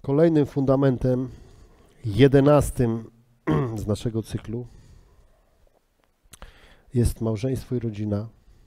Kolejnym fundamentem, 11 z naszego cyklu jest małżeństwo i rodzina.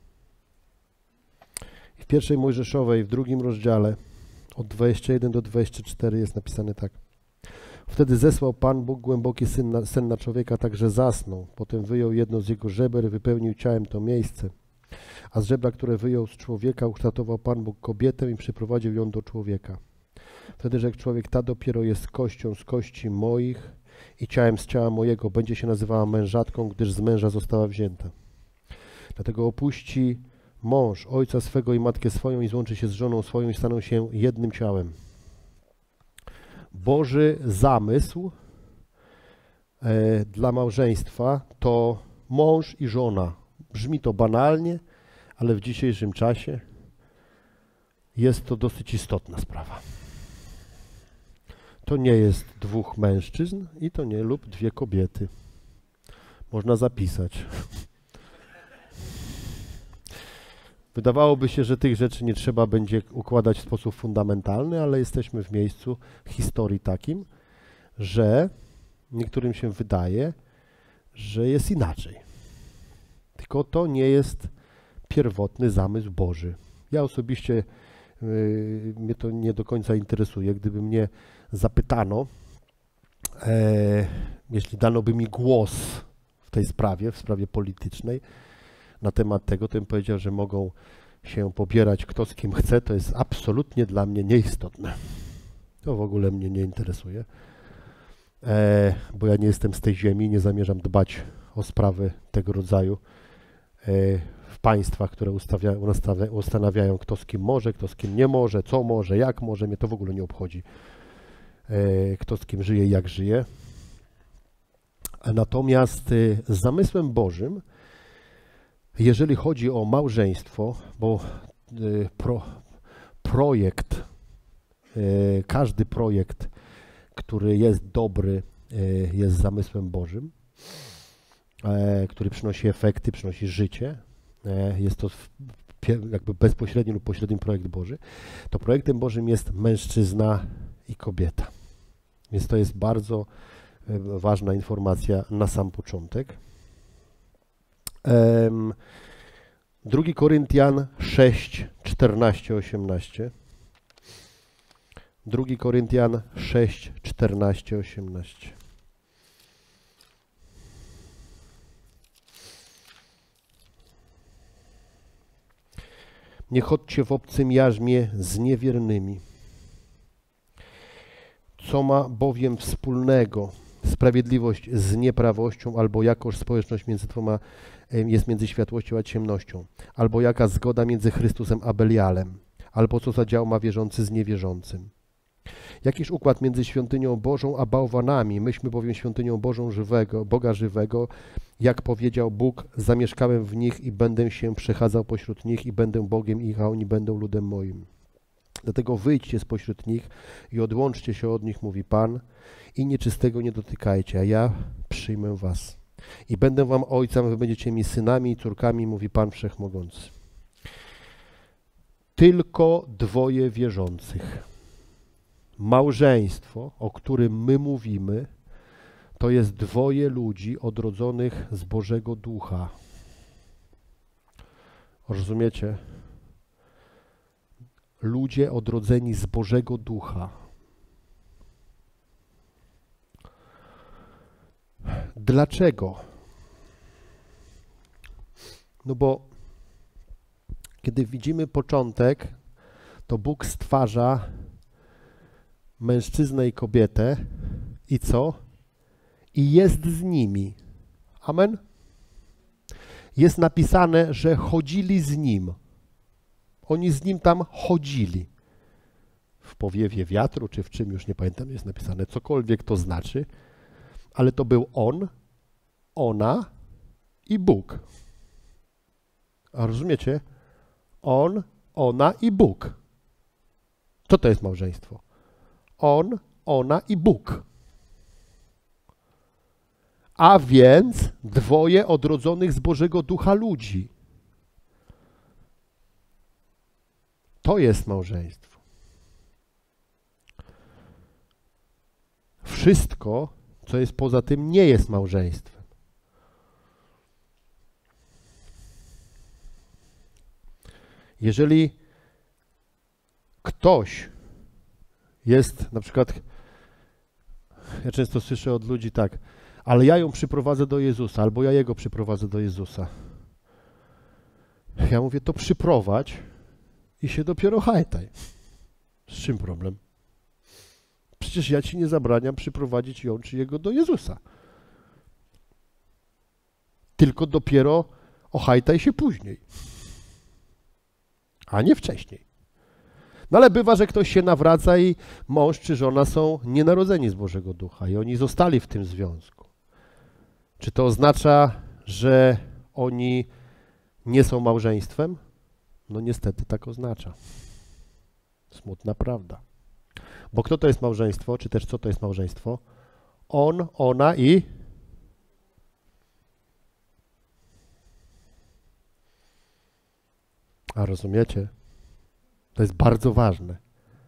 W pierwszej Mojżeszowej, w 2 rozdziale, od 21 do 24 jest napisane tak. Wtedy zesłał Pan Bóg głęboki sen na człowieka, tak że zasnął. Potem wyjął jedno z jego żeber, wypełnił ciałem to miejsce. A z żebra, które wyjął z człowieka, ukształtował Pan Bóg kobietę i przyprowadził ją do człowieka. Wtedy rzekł człowiek, ta dopiero jest kością z kości moich i ciałem z ciała mojego. Będzie się nazywała mężatką, gdyż z męża została wzięta. Dlatego opuści mąż ojca swego i matkę swoją i złączy się z żoną swoją i staną się jednym ciałem. Boży zamysł dla małżeństwa to mąż i żona. Brzmi to banalnie, ale w dzisiejszym czasie jest to dosyć istotna sprawa. To nie jest 2 mężczyzn i to nie lub 2 kobiety. Można zapisać. Wydawałoby się, że tych rzeczy nie trzeba będzie układać w sposób fundamentalny, ale jesteśmy w miejscu historii takim, że niektórym się wydaje, że jest inaczej. Tylko to nie jest pierwotny zamysł Boży. Ja osobiście, mnie to nie do końca interesuje. Gdyby mnie zapytano, jeśli dano by mi głos w tej sprawie, w sprawie politycznej, na temat tego, to bym powiedział, że mogą się pobierać kto z kim chce, to jest absolutnie dla mnie nieistotne. To w ogóle mnie nie interesuje, bo ja nie jestem z tej ziemi, nie zamierzam dbać o sprawy tego rodzaju w państwach, które ustanawiają kto z kim może, kto z kim nie może, co może, jak może, mnie to w ogóle nie obchodzi, kto z kim żyje i jak żyje. Natomiast z zamysłem Bożym, jeżeli chodzi o małżeństwo, bo każdy projekt, który jest dobry, jest zamysłem Bożym, który przynosi efekty, przynosi życie, jest to jakby bezpośredni lub pośredni projekt Boży, to projektem Bożym jest mężczyzna i kobieta. Więc to jest bardzo ważna informacja na sam początek. 2 Koryntian 6, 14, 18. 2 Koryntian 6, 14, 18. Nie chodźcie w obcym jarzmie z niewiernymi. Co ma bowiem wspólnego sprawiedliwość z nieprawością, albo jakoż społeczność między 2 jest między światłością a ciemnością, albo jaka zgoda między Chrystusem a Belialem, albo co za dział ma wierzący z niewierzącym. Jakiż układ między świątynią Bożą a bałwanami? Myśmy bowiem świątynią Bożą żywego, Boga żywego, jak powiedział Bóg, zamieszkałem w nich i będę się przechadzał pośród nich i będę Bogiem ich, a oni będą ludem moim. Dlatego wyjdźcie spośród nich i odłączcie się od nich, mówi Pan, i nieczystego nie dotykajcie, a ja przyjmę was. I będę wam ojcem, a wy będziecie mi synami i córkami, mówi Pan Wszechmogący. Tylko 2 wierzących. Małżeństwo, o którym my mówimy, to jest 2 ludzi odrodzonych z Bożego Ducha. Rozumiecie? Ludzie odrodzeni z Bożego Ducha. Dlaczego? No bo kiedy widzimy początek, to Bóg stwarza mężczyznę i kobietę i co? I jest z nimi. Amen? Jest napisane, że chodzili z Nim. Oni z Nim tam chodzili. W powiewie wiatru, czy w czym, już nie pamiętam, jest napisane, cokolwiek to znaczy, ale to był On, ona i Bóg. A rozumiecie? On, ona i Bóg. Co to jest małżeństwo? On, ona i Bóg. A więc 2 odrodzonych z Bożego Ducha ludzi. To jest małżeństwo. wszystko, co jest poza tym, nie jest małżeństwem. Jeżeli ktoś jest, na przykład, ja często słyszę od ludzi tak, ale ja ją przyprowadzę do Jezusa, albo ja jego przyprowadzę do Jezusa. Ja mówię, to przyprowadź i się dopiero hajtaj. Z czym problem? Przecież ja ci nie zabraniam przyprowadzić ją czy jego do Jezusa. Tylko dopiero ohajtaj się później, a nie wcześniej. No ale bywa, że ktoś się nawraca i mąż czy żona są nienarodzeni z Bożego Ducha i oni zostali w tym związku. Czy to oznacza, że oni nie są małżeństwem? No niestety tak oznacza. Smutna prawda. Bo kto to jest małżeństwo, czy też co to jest małżeństwo? On, ona i... A rozumiecie? To jest bardzo ważne.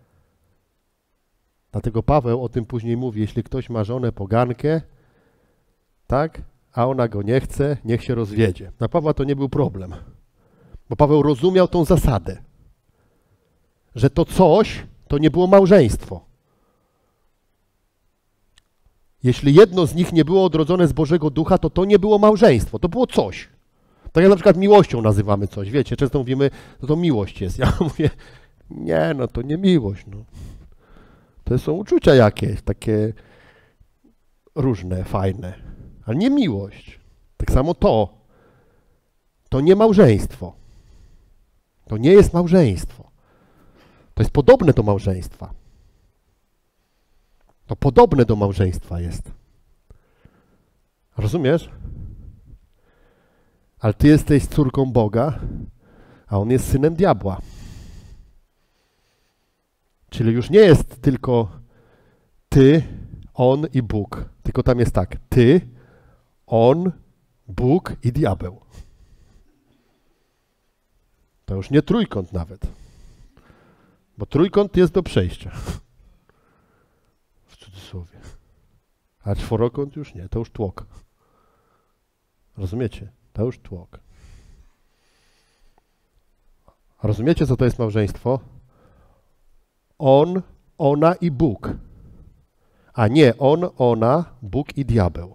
Dlatego Paweł o tym później mówi, jeśli ktoś ma żonę pogankę, tak, a ona go nie chce, niech się rozwiedzie. Dla Pawła to nie był problem, bo Paweł rozumiał tą zasadę, że to coś, to nie było małżeństwo. Jeśli jedno z nich nie było odrodzone z Bożego Ducha, to nie było małżeństwo, to było coś. Tak jak na przykład miłością nazywamy coś, wiecie, często mówimy, no to miłość jest. Ja mówię, nie, no to nie miłość, no. To są uczucia jakieś, takie różne, fajne, ale nie miłość. Tak samo to nie małżeństwo. To nie jest małżeństwo. To jest podobne do małżeństwa. To podobne do małżeństwa jest. Rozumiesz? Ale ty jesteś córką Boga, a on jest synem diabła. Czyli już nie jest tylko ty, on i Bóg. Tylko tam jest tak, ty, on, Bóg i diabeł. To już nie trójkąt nawet. Bo trójkąt jest do przejścia. W cudzysłowie. A czworokąt już nie, to już tłok. Rozumiecie? To już tłok. A rozumiecie, co to jest małżeństwo? On, ona i Bóg. A nie on, ona, Bóg i diabeł.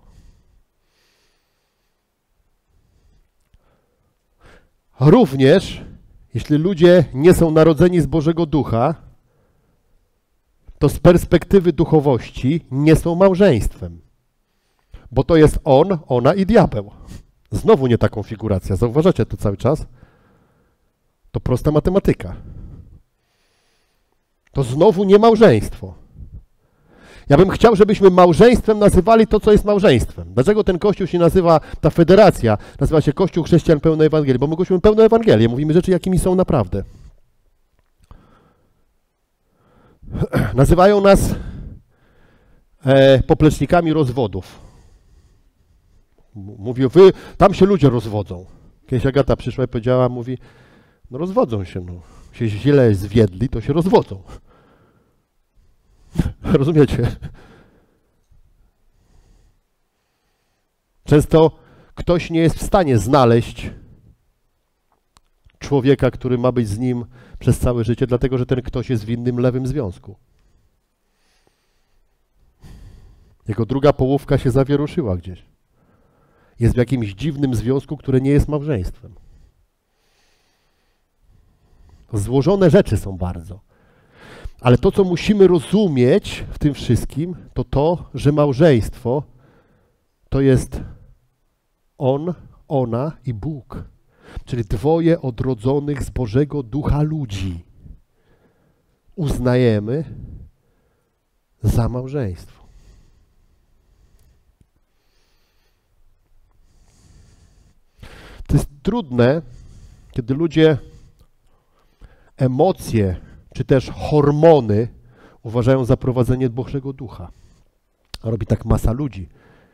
Również, jeśli ludzie nie są narodzeni z Bożego Ducha, to z perspektywy duchowości nie są małżeństwem. Bo to jest on, ona i diabeł. Znowu nie ta konfiguracja. Zauważacie to cały czas? To prosta matematyka. To znowu nie małżeństwo. Ja bym chciał, żebyśmy małżeństwem nazywali to, co jest małżeństwem. Dlaczego ten Kościół się nazywa, ta federacja nazywa się Kościół Chrześcijan Pełnej Ewangelii? Bo my głosimy pełną Ewangelię, mówimy rzeczy, jakimi są naprawdę. Nazywają nas poplecznikami rozwodów. Mówią, tam się ludzie rozwodzą. Kiedyś Agata przyszła i powiedziała, mówi, no rozwodzą się, no. Się źle zwiedli, to się rozwodzą. Rozumiecie? Często ktoś nie jest w stanie znaleźć człowieka, który ma być z nim przez całe życie, dlatego że ten ktoś jest w innym lewym związku. Jego druga połówka się zawieruszyła gdzieś. Jest w jakimś dziwnym związku, które nie jest małżeństwem. Złożone rzeczy są bardzo. Ale to, co musimy rozumieć w tym wszystkim, to to, że małżeństwo to jest on, ona i Bóg. Czyli dwoje odrodzonych z Bożego Ducha ludzi. Uznajemy za małżeństwo. To jest trudne, kiedy ludzie emocje, czy też hormony uważają za prowadzenie Bożego Ducha. A robi tak masa ludzi.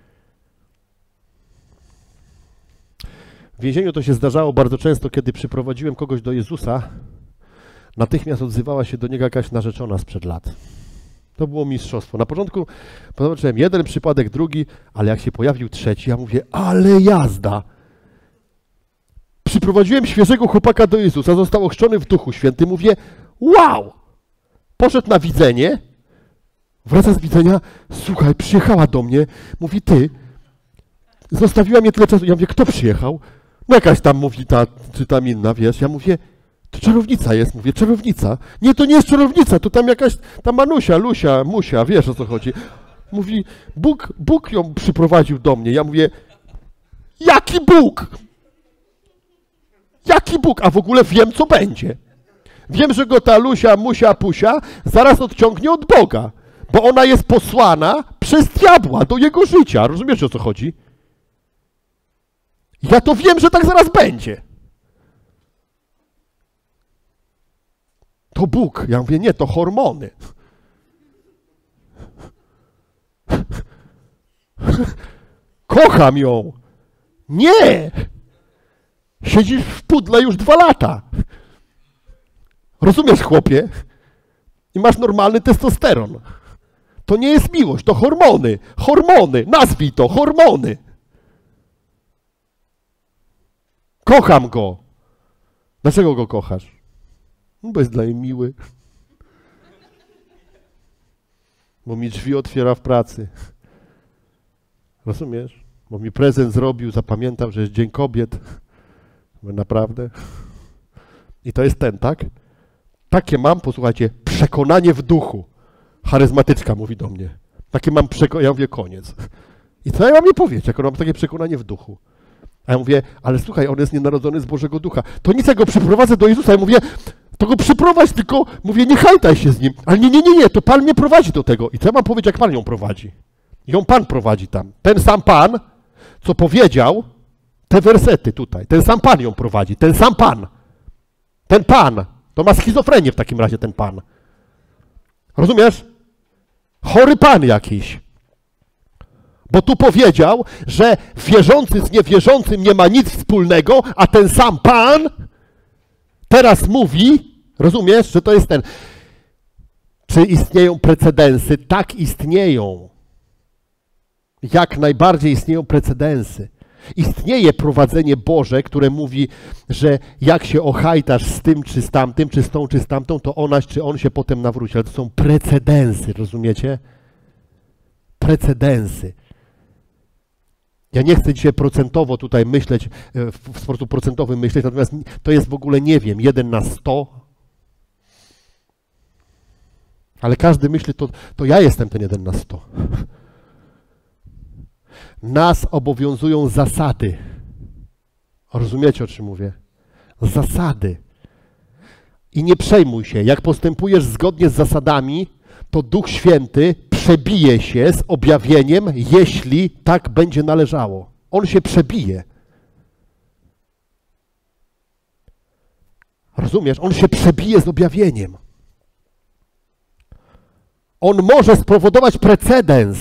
W więzieniu to się zdarzało bardzo często, kiedy przyprowadziłem kogoś do Jezusa, natychmiast odzywała się do niego jakaś narzeczona sprzed lat. To było mistrzostwo. Na początku zobaczyłem jeden przypadek, drugi, ale jak się pojawił trzeci, ja mówię, ale jazda. Przyprowadziłem świeżego chłopaka do Jezusa, został ochrzczony w Duchu Świętym. Mówię, wow! Poszedł na widzenie, wraca z widzenia, słuchaj, przyjechała do mnie, mówi, ty, zostawiła mnie tyle czasu. Ja mówię, kto przyjechał? No jakaś tam, mówi ta, czy tam inna, wiesz. Ja mówię, to czarownica jest, mówię, czarownica. Nie, to nie jest czarownica, to tam jakaś, ta Manusia, Lusia, Musia, wiesz o co chodzi. Mówi, Bóg ją przyprowadził do mnie. Ja mówię, jaki Bóg? Jaki Bóg? A w ogóle wiem, co będzie. Wiem, że go ta Lusia, Musia, Pusia zaraz odciągnie od Boga, bo ona jest posłana przez diabła do jego życia. Rozumiesz, o co chodzi? Ja to wiem, że tak zaraz będzie. To Bóg. Ja mówię, nie, to hormony. Kocham ją. Nie! Siedzisz w pudle już 2 lata. Rozumiesz, chłopie? I masz normalny testosteron. To nie jest miłość, to hormony. Hormony, nazwij to, hormony. Kocham go. Dlaczego go kochasz? No bo jest dla mnie miły. Bo mi drzwi otwiera w pracy. Rozumiesz? Bo mi prezent zrobił, zapamiętał, że jest Dzień Kobiet. Mówię, naprawdę? I to jest ten, tak? Takie mam, posłuchajcie, przekonanie w duchu. Charyzmatyczka mówi do mnie. Takie mam przekonanie, ja mówię, koniec. I co ja mam jej powiedzieć, jak ona ma takie przekonanie w duchu? A ja mówię, ale słuchaj, on jest nienarodzony z Bożego Ducha. To nic, ja go przyprowadzę do Jezusa. Ja mówię, to go przyprowadź, tylko mówię, nie hajtaj się z nim. Ale nie, to Pan mnie prowadzi do tego. I co ja mam powiedzieć, jak Pan ją prowadzi? Ją Pan prowadzi tam. Ten sam Pan, co powiedział te wersety tutaj. Ten sam Pan ją prowadzi. Ten sam Pan. Ten Pan. To ma schizofrenię w takim razie ten Pan. Rozumiesz? Chory Pan jakiś. Bo tu powiedział, że wierzący z niewierzącym nie ma nic wspólnego, a ten sam Pan teraz mówi, rozumiesz, że to jest ten. Czy istnieją precedensy? Tak, istnieją. Jak najbardziej istnieją precedensy. Istnieje prowadzenie Boże, które mówi, że jak się ochajtasz z tym, czy z tamtym, czy z tą, czy z tamtą, to ona, czy on się potem nawróci. Ale to są precedensy, rozumiecie? Precedensy. Ja nie chcę dzisiaj procentowo tutaj myśleć, w sposób procentowy myśleć, natomiast to jest w ogóle, nie wiem, 1 na 100. Ale każdy myśli, to ja jestem ten 1 na 100. Nas obowiązują zasady. Rozumiecie, o czym mówię? Zasady. I nie przejmuj się, jak postępujesz zgodnie z zasadami, to Duch Święty przebije się z objawieniem, jeśli tak będzie należało. On się przebije. Rozumiesz? On się przebije z objawieniem. On może spowodować precedens.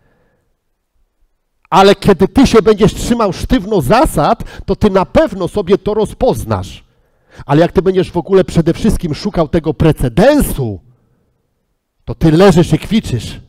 Ale kiedy ty się będziesz trzymał sztywno zasad, to ty na pewno sobie to rozpoznasz. Ale jak ty będziesz w ogóle przede wszystkim szukał tego precedensu, to ty leżysz i kwiczysz.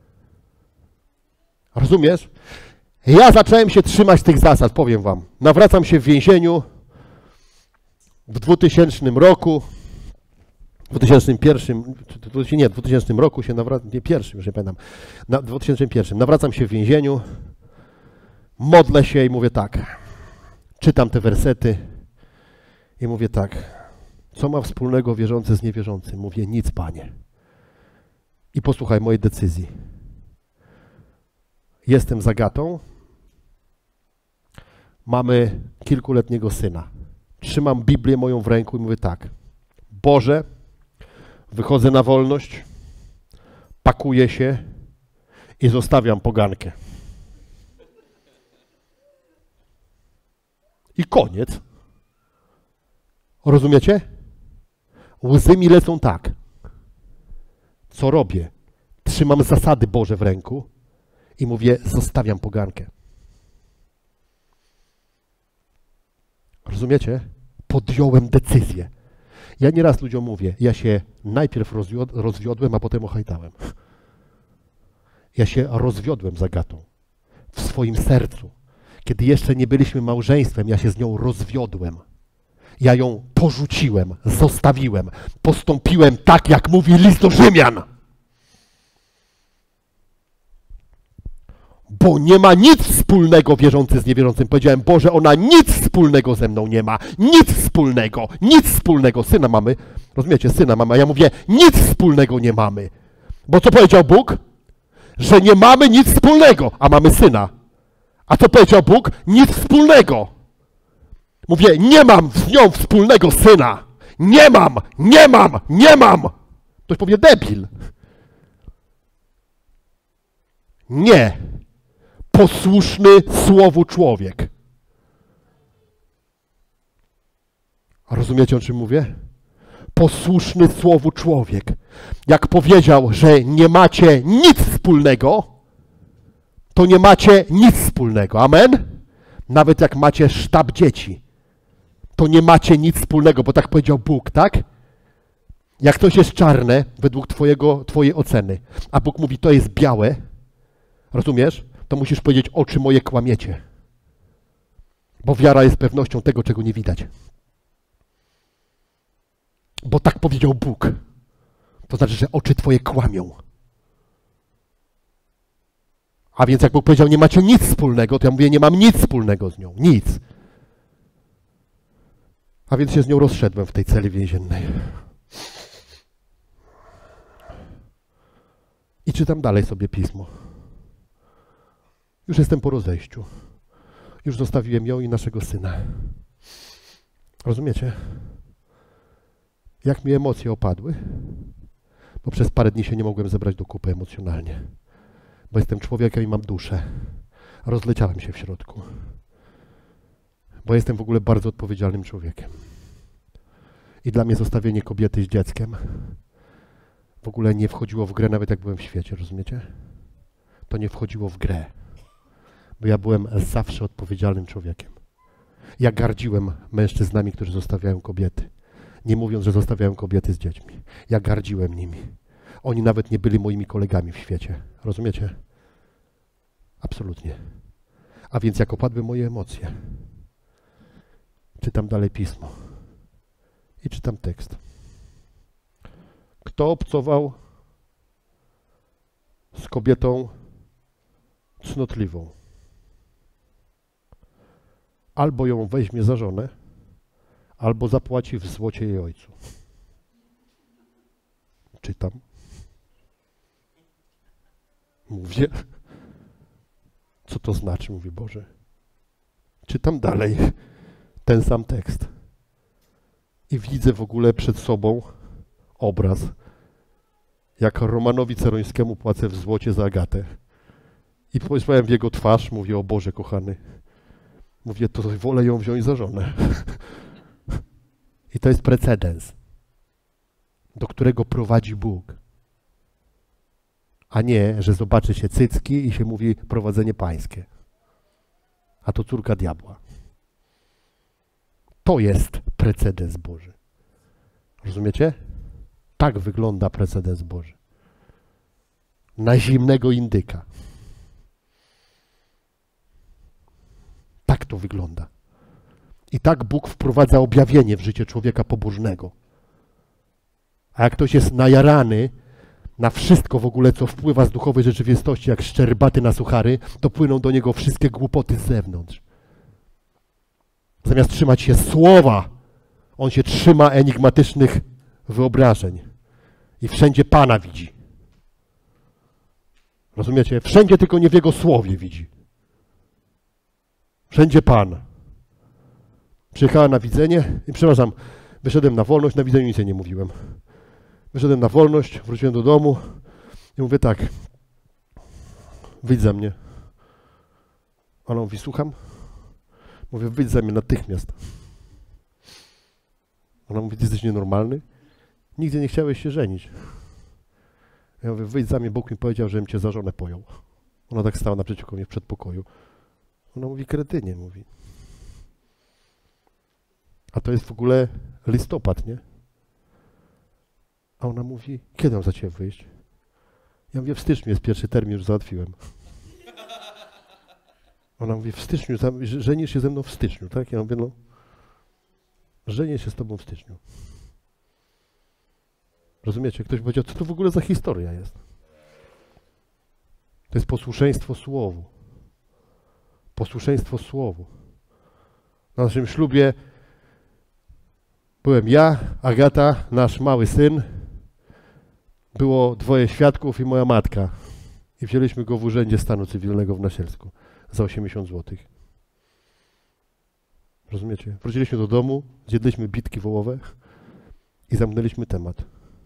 Rozumiesz? Ja zacząłem się trzymać tych zasad, powiem wam. Nawracam się w więzieniu w 2000 roku. W 2001, nie, w 2000 roku się nawracam, nie pierwszym, już nie pamiętam, w 2001 nawracam się w więzieniu, modlę się i mówię tak, czytam te wersety i mówię tak, co ma wspólnego wierzący z niewierzącym? Mówię, nic, Panie. I posłuchaj mojej decyzji. Jestem z Agatą, mamy kilkuletniego syna. Trzymam Biblię moją w ręku i mówię tak, Boże, wychodzę na wolność, pakuję się i zostawiam pogankę. I koniec. Rozumiecie? Łzy mi lecą tak. Co robię? Trzymam zasady Boże w ręku i mówię, zostawiam pogankę. Rozumiecie? Podjąłem decyzję. Ja nieraz ludziom mówię, ja się najpierw rozwiodłem, a potem ochajtałem. Ja się rozwiodłem z Agatą w swoim sercu. Kiedy jeszcze nie byliśmy małżeństwem, ja się z nią rozwiodłem. Ja ją porzuciłem, zostawiłem, postąpiłem tak, jak mówi list do Rzymian. Bo nie ma nic wspólnego wierzący z niewierzącym. Powiedziałem, Boże, ona nic wspólnego ze mną nie ma. Nic wspólnego, nic wspólnego. Syna mamy, rozumiecie, syna mamy. A ja mówię, nic wspólnego nie mamy. Bo co powiedział Bóg? Że nie mamy nic wspólnego, a mamy syna. A co powiedział Bóg? Nic wspólnego. Mówię, nie mam z nią wspólnego syna. Nie mam, nie mam, nie mam. Ktoś powie, debil. Nie. Posłuszny słowu człowiek. Rozumiecie, o czym mówię? Posłuszny słowu człowiek. Jak powiedział, że nie macie nic wspólnego, to nie macie nic wspólnego. Amen? Nawet jak macie sztab dzieci, to nie macie nic wspólnego, bo tak powiedział Bóg, tak? Jak coś jest czarne, według twojej oceny, a Bóg mówi, to jest białe, rozumiesz? To musisz powiedzieć, oczy moje kłamiecie. Bo wiara jest pewnością tego, czego nie widać. Bo tak powiedział Bóg. To znaczy, że oczy twoje kłamią. A więc jak Bóg powiedział, nie macie nic wspólnego, to ja mówię, nie mam nic wspólnego z nią. Nic. A więc się z nią rozszedłem w tej celi więziennej. I czytam dalej sobie pismo. Już jestem po rozejściu. Już zostawiłem ją i naszego syna. Rozumiecie? Jak mi emocje opadły? Bo przez parę dni się nie mogłem zebrać do kupy emocjonalnie. Bo jestem człowiekiem i mam duszę. Rozleciałem się w środku. Bo jestem w ogóle bardzo odpowiedzialnym człowiekiem. I dla mnie zostawienie kobiety z dzieckiem w ogóle nie wchodziło w grę, nawet jak byłem w świecie, rozumiecie? To nie wchodziło w grę. Bo ja byłem zawsze odpowiedzialnym człowiekiem. Ja gardziłem mężczyznami, którzy zostawiają kobiety. Nie mówiąc, że zostawiają kobiety z dziećmi. Ja gardziłem nimi. Oni nawet nie byli moimi kolegami w świecie. Rozumiecie? Absolutnie. A więc jak opadły moje emocje, czytam dalej pismo. I czytam tekst. Kto obcował z kobietą cnotliwą, albo ją weźmie za żonę, albo zapłaci w złocie jej ojcu. Czytam. Mówię. Co to znaczy, mówi Boże. Czytam dalej ten sam tekst. I widzę w ogóle przed sobą obraz, jak Romanowi Cerońskiemu płacę w złocie za Agatę. I spojrzałem w jego twarz, mówię, o Boże kochany. Mówię, to wolę ją wziąć za żonę. I to jest precedens, do którego prowadzi Bóg. A nie, że zobaczy się cycki i się mówi prowadzenie pańskie. A to córka diabła. To jest precedens Boży. Rozumiecie? Tak wygląda precedens Boży. Na zimnego indyka. Tak to wygląda. I tak Bóg wprowadza objawienie w życie człowieka pobożnego. A jak ktoś jest najarany na wszystko w ogóle, co wpływa z duchowej rzeczywistości, jak szczerbaty na suchary, to płyną do niego wszystkie głupoty z zewnątrz. Zamiast trzymać się słowa, on się trzyma enigmatycznych wyobrażeń. I wszędzie Pana widzi. Rozumiecie? Wszędzie, tylko nie w Jego słowie widzi. Wszędzie Pan. Przyjechałem na widzenie i przepraszam, wyszedłem na wolność, na widzeniu nic nie mówiłem. Wyszedłem na wolność, wróciłem do domu i mówię tak, wyjdź za mnie. Ona mówi, słucham? Mówię, wyjdź za mnie natychmiast. Ona mówi, ty jesteś nienormalny? Nigdy nie chciałeś się żenić. Ja mówię, wyjdź za mnie, Bóg mi powiedział, żebym cię za żonę pojął. Ona tak stała naprzeciwko mnie w przedpokoju. Ona mówi, kretynie, mówi. A to jest w ogóle listopad, nie? A ona mówi, kiedy mam za ciebie wyjść? Ja mówię, w styczniu jest pierwszy termin, już załatwiłem. Ona mówi, w styczniu, żenisz się ze mną w styczniu, tak? Ja mówię, no, żenię się z tobą w styczniu. Rozumiecie? Ktoś powiedział, co to w ogóle za historia jest? To jest posłuszeństwo Słowu. Posłuszeństwo Słowu. Na naszym ślubie byłem ja, Agata, nasz mały syn, było 2 świadków i moja matka. I wzięliśmy go w Urzędzie Stanu Cywilnego w Nasielsku za 80 zł. Rozumiecie? Wróciliśmy do domu, zjedliśmy bitki wołowe i zamknęliśmy temat.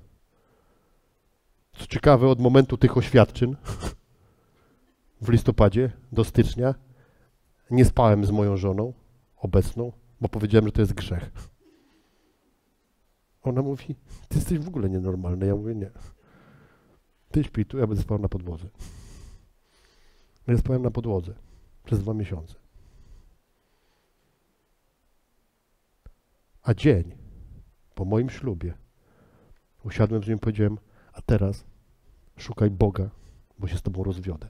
Co ciekawe, od momentu tych oświadczyn w listopadzie do stycznia nie spałem z moją żoną obecną, bo powiedziałem, że to jest grzech. Ona mówi, ty jesteś w ogóle nienormalny. Ja mówię, nie. Ty śpi tu, ja będę spał na podłodze. Ja spałem na podłodze przez 2 miesiące. A dzień po moim ślubie usiadłem z nim i powiedziałem, a teraz szukaj Boga, bo się z tobą rozwiodę.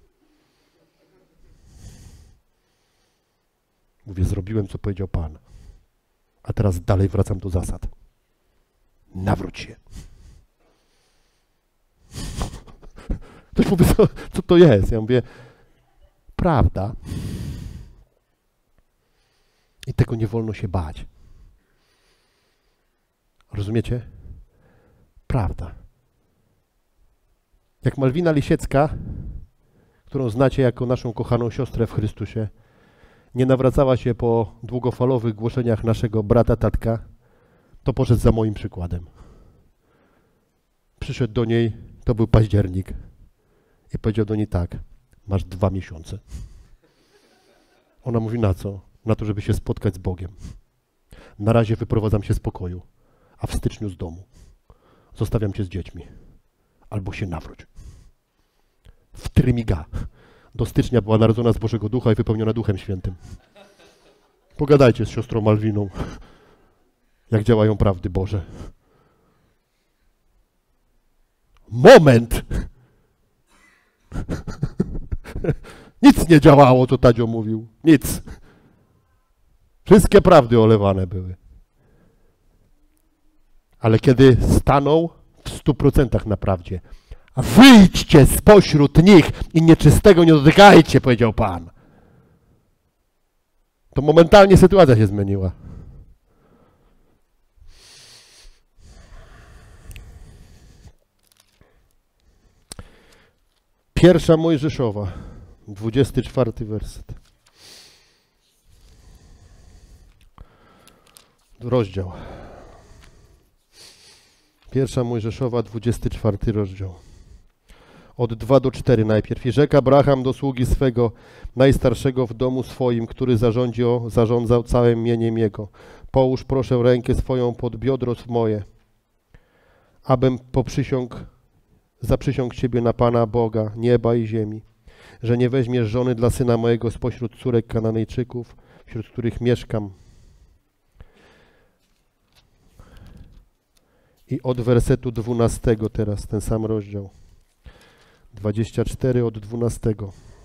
Mówię, zrobiłem, co powiedział Pan. A teraz dalej wracam do zasad. Nawróć się. Ktoś powie, co to jest? Ja mówię, prawda. I tego nie wolno się bać. Rozumiecie? Prawda. Jak Malwina Lisiecka, którą znacie jako naszą kochaną siostrę w Chrystusie, nie nawracała się po długofalowych głoszeniach naszego brata Tatka, to poszedł za moim przykładem. Przyszedł do niej, to był październik, i powiedział do niej tak, masz 2 miesiące. Ona mówi, na co? Na to, żeby się spotkać z Bogiem. Na razie wyprowadzam się z pokoju, a w styczniu z domu. Zostawiam cię z dziećmi. Albo się nawróć. W trymiga. Do stycznia była narodzona z Bożego Ducha i wypełniona Duchem Świętym. Pogadajcie z siostrą Malwiną, jak działają prawdy Boże. Moment! Nic nie działało, co Tadzio mówił. Nic. Wszystkie prawdy olewane były. Ale kiedy stanął w 100% na prawdzie, a wyjdźcie spośród nich i nieczystego nie dotykajcie, powiedział Pan. To momentalnie sytuacja się zmieniła. Pierwsza Mojżeszowa, 24 werset. Rozdział. Pierwsza Mojżeszowa, 24 rozdział. Od 2 do 4 najpierw. I rzekł Abraham do sługi swego, najstarszego w domu swoim, który zarządzał całym mieniem jego. Połóż proszę rękę swoją pod biodro moje, abym zaprzysiągł Ciebie na Pana Boga, nieba i ziemi, że nie weźmiesz żony dla syna mojego spośród córek Kananejczyków, wśród których mieszkam. I od wersetu 12 teraz, ten sam rozdział. 24 od 12.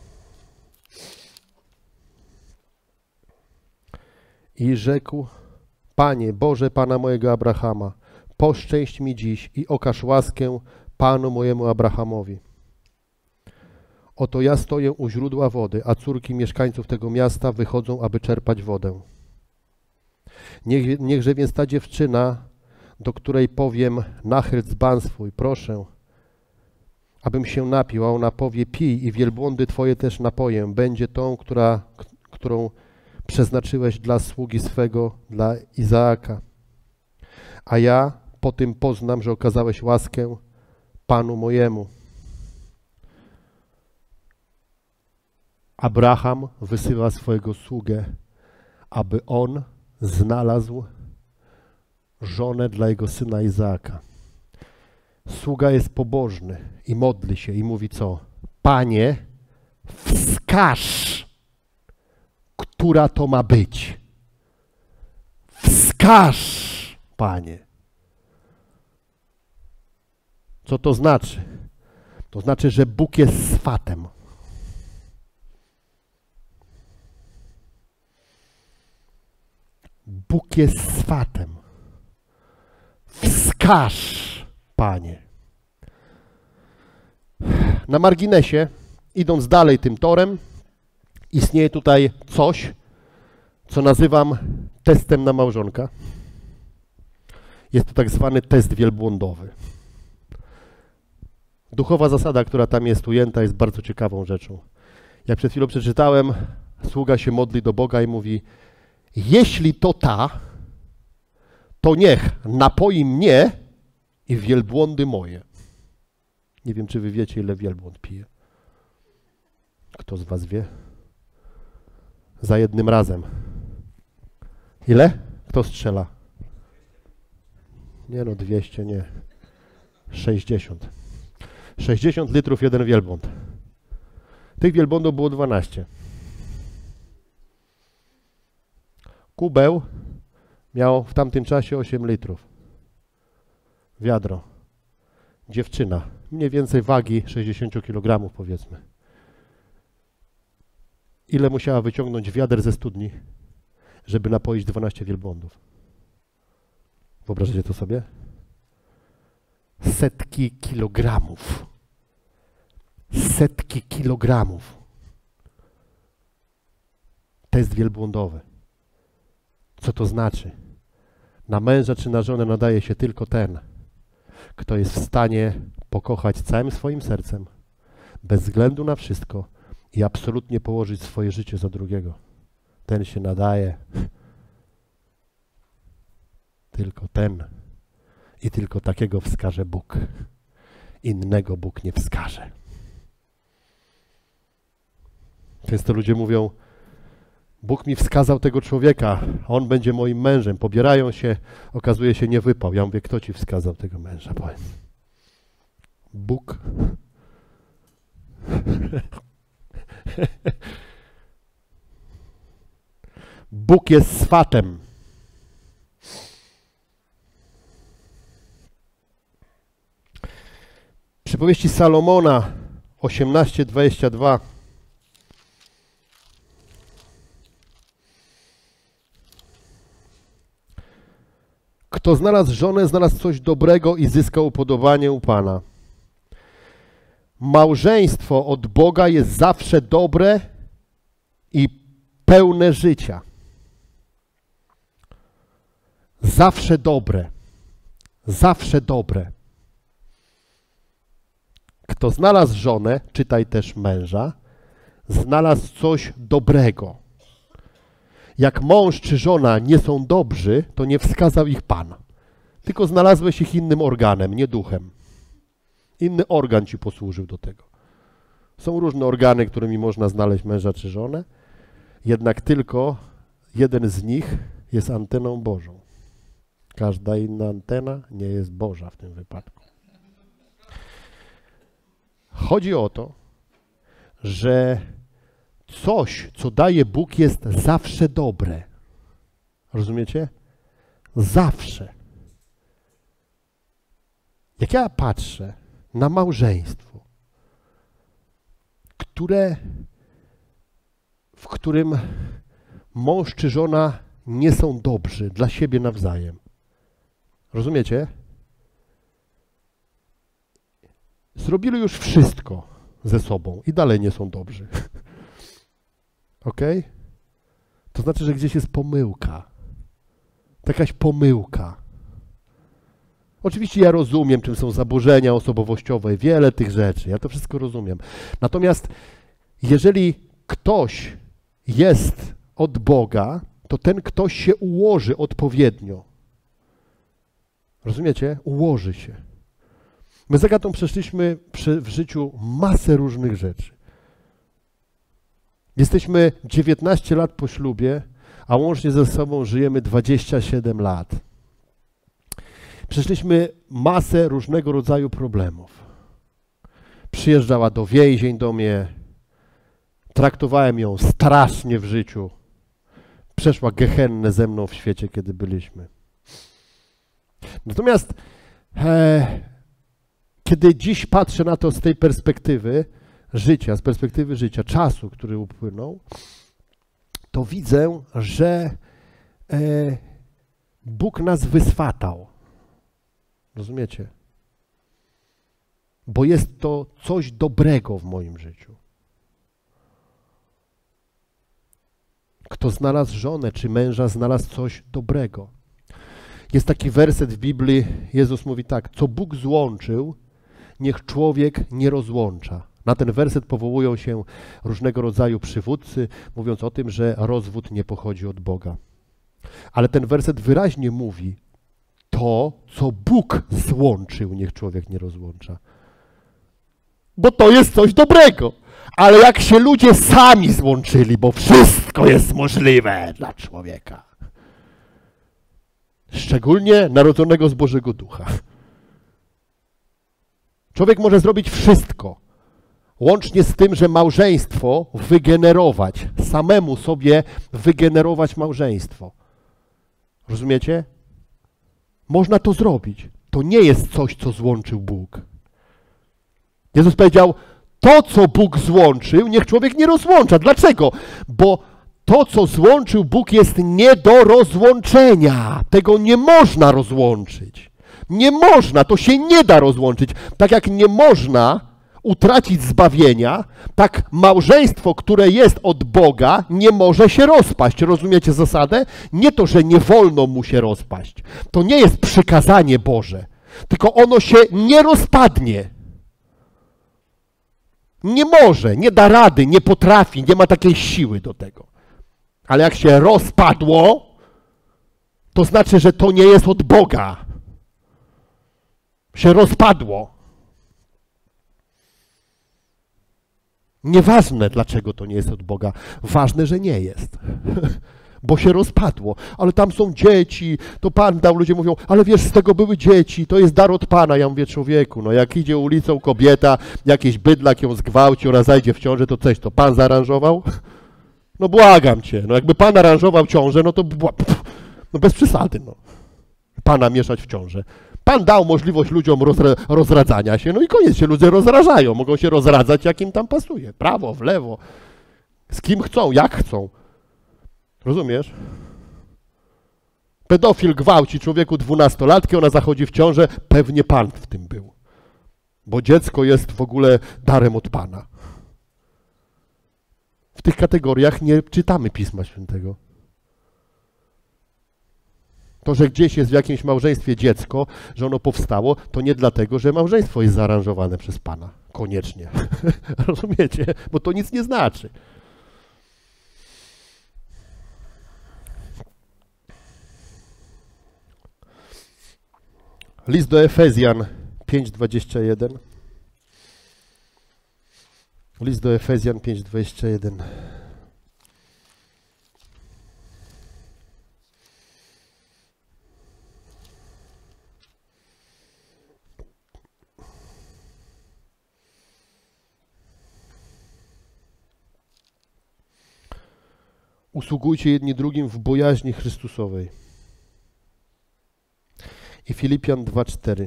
I rzekł, Panie, Boże Pana mojego Abrahama, poszczęść mi dziś i okaż łaskę Panu mojemu Abrahamowi. Oto ja stoję u źródła wody, a córki mieszkańców tego miasta wychodzą, aby czerpać wodę. Niechże więc ta dziewczyna, do której powiem, nachyl dzban swój, proszę, abym się napił, a ona powie, pij i wielbłądy Twoje też napoję, będzie tą, którą przeznaczyłeś dla sługi swego, dla Izaaka. A ja po tym poznam, że okazałeś łaskę Panu mojemu. Abraham wysyła swojego sługę, aby on znalazł żonę dla jego syna Izaaka. Sługa jest pobożny i modli się i mówi co? Panie, wskaż, która to ma być. Wskaż, Panie. Co to znaczy? To znaczy, że Bóg jest swatem. Bóg jest swatem. Wskaż, Panie. Na marginesie, idąc dalej tym torem, istnieje tutaj coś, co nazywam testem na małżonka. Jest to tak zwany test wielbłądowy. Duchowa zasada, która tam jest ujęta, jest bardzo ciekawą rzeczą. Jak przed chwilą przeczytałem, sługa się modli do Boga i mówi: jeśli to ta, to niech napoi mnie i wielbłądy moje. Nie wiem, czy wy wiecie, ile wielbłąd pije. Kto z was wie? Za jednym razem. Ile? Kto strzela? Nie no, 200, nie. 60. 60 litrów jeden wielbłąd. Tych wielbłądów było 12. Kubeł miał w tamtym czasie 8 litrów. Wiadro. Dziewczyna. Mniej więcej wagi 60 kg, powiedzmy. Ile musiała wyciągnąć wiader ze studni, żeby napoić 12 wielbłądów? Wyobrażacie to sobie? Setki kilogramów. Setki kilogramów. Test wielbłądowy. Co to znaczy? Na męża czy na żonę nadaje się tylko ten, kto jest w stanie pokochać całym swoim sercem, bez względu na wszystko i absolutnie położyć swoje życie za drugiego. Ten się nadaje. Tylko ten. I tylko takiego wskaże Bóg. Innego Bóg nie wskaże. Często ludzie mówią: Bóg mi wskazał tego człowieka, on będzie moim mężem. Pobierają się, okazuje się, nie wypał. Ja mówię: kto ci wskazał tego męża? Powiem: Bóg. Bóg jest swatem. Przypowieści Salomona 18:22. Kto znalazł żonę, znalazł coś dobrego i zyskał upodobanie u Pana. Małżeństwo od Boga jest zawsze dobre i pełne życia. Zawsze dobre. Zawsze dobre. Kto znalazł żonę, czytaj też męża, znalazł coś dobrego. Jak mąż czy żona nie są dobrzy, to nie wskazał ich Pan. Tylko znalazłeś ich innym organem, nie duchem. Inny organ ci posłużył do tego. Są różne organy, którymi można znaleźć męża czy żonę, jednak tylko jeden z nich jest anteną Bożą. Każda inna antena nie jest Boża w tym wypadku. Chodzi o to, że coś, co daje Bóg, jest zawsze dobre. Rozumiecie? Zawsze. Jak ja patrzę na małżeństwo, w którym mąż czy żona nie są dobrzy dla siebie nawzajem. Rozumiecie? Zrobili już wszystko ze sobą i dalej nie są dobrzy. Ok? To znaczy, że gdzieś jest pomyłka. Jakaś pomyłka. Oczywiście ja rozumiem, czym są zaburzenia osobowościowe, wiele tych rzeczy. Ja to wszystko rozumiem. Natomiast jeżeli ktoś jest od Boga, to ten ktoś się ułoży odpowiednio. Rozumiecie? Ułoży się. My z Agatą przeszliśmy w życiu masę różnych rzeczy. Jesteśmy 19 lat po ślubie, a łącznie ze sobą żyjemy 27 lat. Przeszliśmy masę różnego rodzaju problemów. Przyjeżdżała do więzień do mnie, traktowałem ją strasznie w życiu. Przeszła gehennę ze mną w świecie, kiedy byliśmy. Natomiast Kiedy dziś patrzę na to z tej perspektywy życia, czasu, który upłynął, to widzę, że Bóg nas wyswatał. Rozumiecie? Bo jest to coś dobrego w moim życiu. Kto znalazł żonę czy męża, znalazł coś dobrego. Jest taki werset w Biblii, Jezus mówi tak, co Bóg złączył, niech człowiek nie rozłącza. Na ten werset powołują się różnego rodzaju przywódcy, mówiąc o tym, że rozwód nie pochodzi od Boga. Ale ten werset wyraźnie mówi, to, co Bóg złączył, niech człowiek nie rozłącza. Bo to jest coś dobrego. Ale jak się ludzie sami złączyli, bo wszystko jest możliwe dla człowieka. Szczególnie narodzonego z Bożego Ducha. Człowiek może zrobić wszystko. Łącznie z tym, że małżeństwo wygenerować, samemu sobie wygenerować małżeństwo. Rozumiecie? Można to zrobić. To nie jest coś, co złączył Bóg. Jezus powiedział, to, co Bóg złączył, niech człowiek nie rozłącza. Dlaczego? Bo to, co złączył Bóg, jest nie do rozłączenia. Tego nie można rozłączyć. Nie można, to się nie da rozłączyć. Tak jak nie można utracić zbawienia, tak małżeństwo, które jest od Boga, nie może się rozpaść. Rozumiecie zasadę? Nie to, że nie wolno mu się rozpaść. To nie jest przykazanie Boże, tylko ono się nie rozpadnie. Nie może, nie da rady, nie potrafi, nie ma takiej siły do tego. Ale jak się rozpadło, to znaczy, że to nie jest od Boga. Się rozpadło. Nieważne, dlaczego to nie jest od Boga. Ważne, że nie jest. Bo się rozpadło. Ale tam są dzieci, to Pan dał, ludzie mówią, ale wiesz, z tego były dzieci, to jest dar od Pana. Ja mówię, człowieku, no jak idzie ulicą kobieta, jakiś bydlak ją zgwałci, ona zajdzie w ciążę, to coś, to Pan zaaranżował? No błagam cię, no jakby Pan aranżował ciążę, no to no bez przesady, no. Pana mieszać w ciążę. Pan dał możliwość ludziom rozradzania się, no i koniec, się ludzie rozrażają, mogą się rozradzać, jak im tam pasuje. Prawo, w lewo, z kim chcą, jak chcą. Rozumiesz? Pedofil gwałci człowieku 12-latkę, ona zachodzi w ciążę, pewnie Pan w tym był. Bo dziecko jest w ogóle darem od Pana. W tych kategoriach nie czytamy Pisma Świętego. To, że gdzieś jest w jakimś małżeństwie dziecko, że ono powstało, to nie dlatego, że małżeństwo jest zaaranżowane przez Pana. Koniecznie. Rozumiecie? Bo to nic nie znaczy. List do Efezjan 5:21. List do Efezjan 5:21. Usługujcie jedni drugim w bojaźni Chrystusowej. I Filipian 2:4.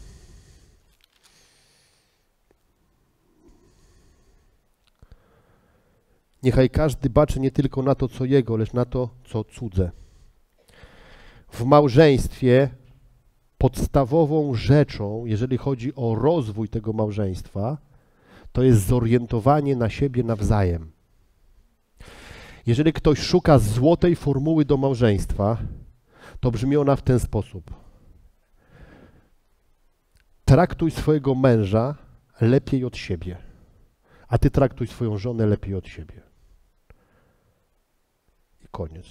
Niechaj każdy baczy nie tylko na to, co jego, lecz na to, co cudze. W małżeństwie podstawową rzeczą, jeżeli chodzi o rozwój tego małżeństwa, to jest zorientowanie na siebie nawzajem. Jeżeli ktoś szuka złotej formuły do małżeństwa, to brzmi ona w ten sposób. Traktuj swojego męża lepiej od siebie, a ty traktuj swoją żonę lepiej od siebie. I koniec.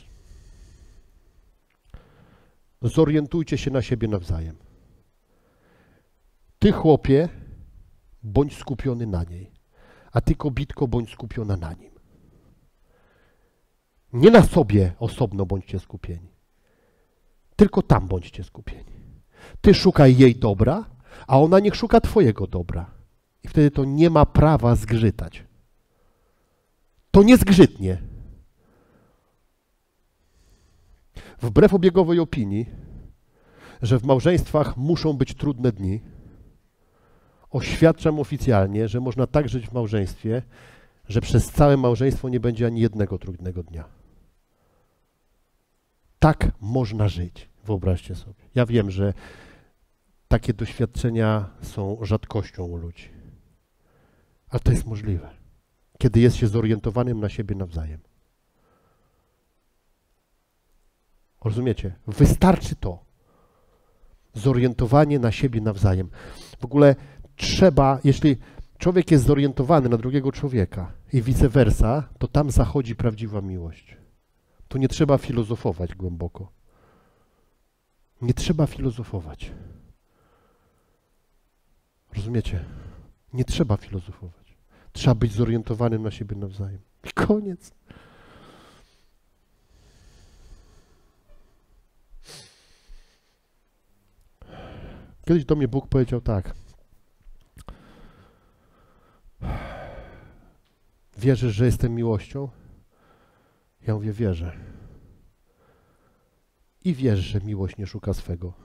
Zorientujcie się na siebie nawzajem. Ty, chłopie, bądź skupiony na niej, a ty, kobitko, bądź skupiona na nim. Nie na sobie osobno bądźcie skupieni, tylko tam bądźcie skupieni. Ty szukaj jej dobra, a ona niech szuka twojego dobra. I wtedy to nie ma prawa zgrzytać. To nie zgrzytnie. Wbrew obiegowej opinii, że w małżeństwach muszą być trudne dni, oświadczam oficjalnie, że można tak żyć w małżeństwie, że przez całe małżeństwo nie będzie ani jednego trudnego dnia. Tak można żyć, wyobraźcie sobie. Ja wiem, że takie doświadczenia są rzadkością u ludzi, ale to jest możliwe, kiedy jest się zorientowanym na siebie nawzajem. Rozumiecie? Wystarczy to. Zorientowanie na siebie nawzajem. W ogóle trzeba, jeśli człowiek jest zorientowany na drugiego człowieka i vice versa, to tam zachodzi prawdziwa miłość. Tu nie trzeba filozofować głęboko. Nie trzeba filozofować. Rozumiecie? Nie trzeba filozofować. Trzeba być zorientowanym na siebie nawzajem. I koniec. Kiedyś do mnie Bóg powiedział tak. Wierzysz, że jestem miłością? Ja mówię, wierzę. I wiesz, że miłość nie szuka swego.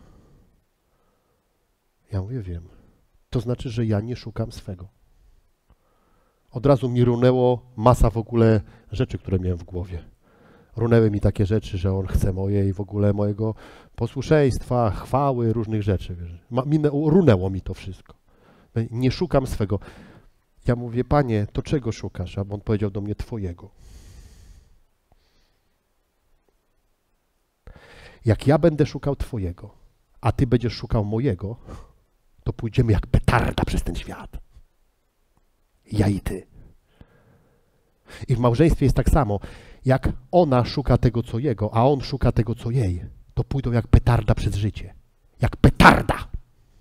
Ja mówię, wiem. To znaczy, że ja nie szukam swego. Od razu mi runęło masa w ogóle rzeczy, które miałem w głowie. Runęły mi takie rzeczy, że on chce mojej w ogóle mojego posłuszeństwa, chwały, różnych rzeczy. Runęło mi to wszystko. Nie szukam swego. Ja mówię, Panie, to czego szukasz? A on powiedział do mnie, Twojego. Jak ja będę szukał Twojego, a Ty będziesz szukał mojego, to pójdziemy jak petarda przez ten świat. Ja i Ty. I w małżeństwie jest tak samo. Jak ona szuka tego, co jego, a on szuka tego, co jej, to pójdą jak petarda przez życie. Jak petarda.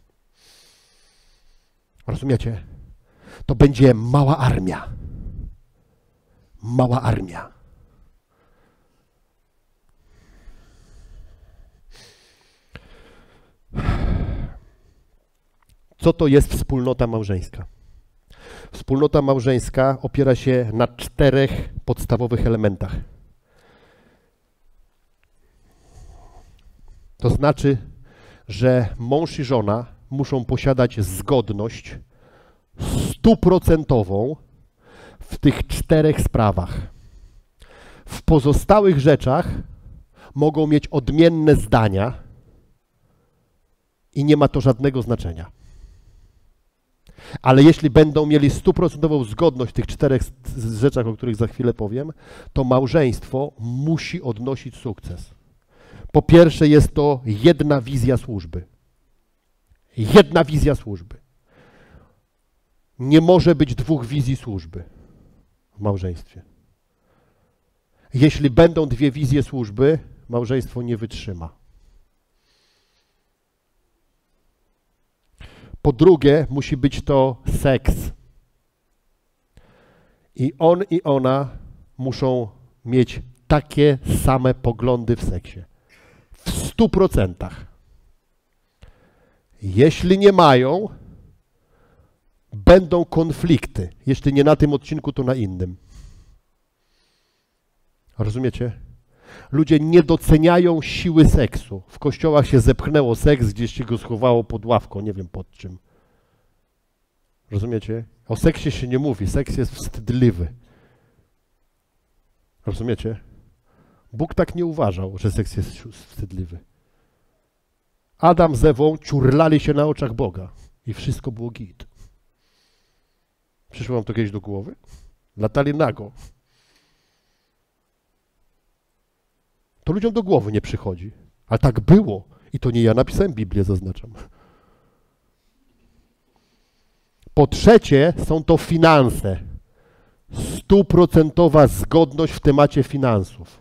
Rozumiecie? To będzie mała armia. Mała armia. Co to jest wspólnota małżeńska? Wspólnota małżeńska opiera się na 4 podstawowych elementach. To znaczy, że mąż i żona muszą posiadać zgodność 100% w tych 4 sprawach. W pozostałych rzeczach mogą mieć odmienne zdania i nie ma to żadnego znaczenia. Ale jeśli będą mieli 100% zgodność w tych 4 rzeczach, o których za chwilę powiem, to małżeństwo musi odnosić sukces. Po pierwsze jest to jedna wizja służby. Jedna wizja służby. Nie może być 2 wizji służby w małżeństwie. Jeśli będą 2 wizje służby, małżeństwo nie wytrzyma. Po drugie, musi być to seks. I on i ona muszą mieć takie same poglądy w seksie. W 100%. Jeśli nie mają, będą konflikty. Jeśli nie na tym odcinku, to na innym. Rozumiecie? Ludzie nie doceniają siły seksu. W kościołach się zepchnęło seks, gdzieś się go schowało pod ławką, nie wiem pod czym. Rozumiecie? O seksie się nie mówi, seks jest wstydliwy. Rozumiecie? Bóg tak nie uważał, że seks jest wstydliwy. Adam z Ewą ciurlali się na oczach Boga i wszystko było git. Przyszło wam to kiedyś do głowy? Latali nago. To ludziom do głowy nie przychodzi. Ale tak było. I to nie ja napisałem Biblię, zaznaczam. Po trzecie są to finanse. 100% zgodność w temacie finansów.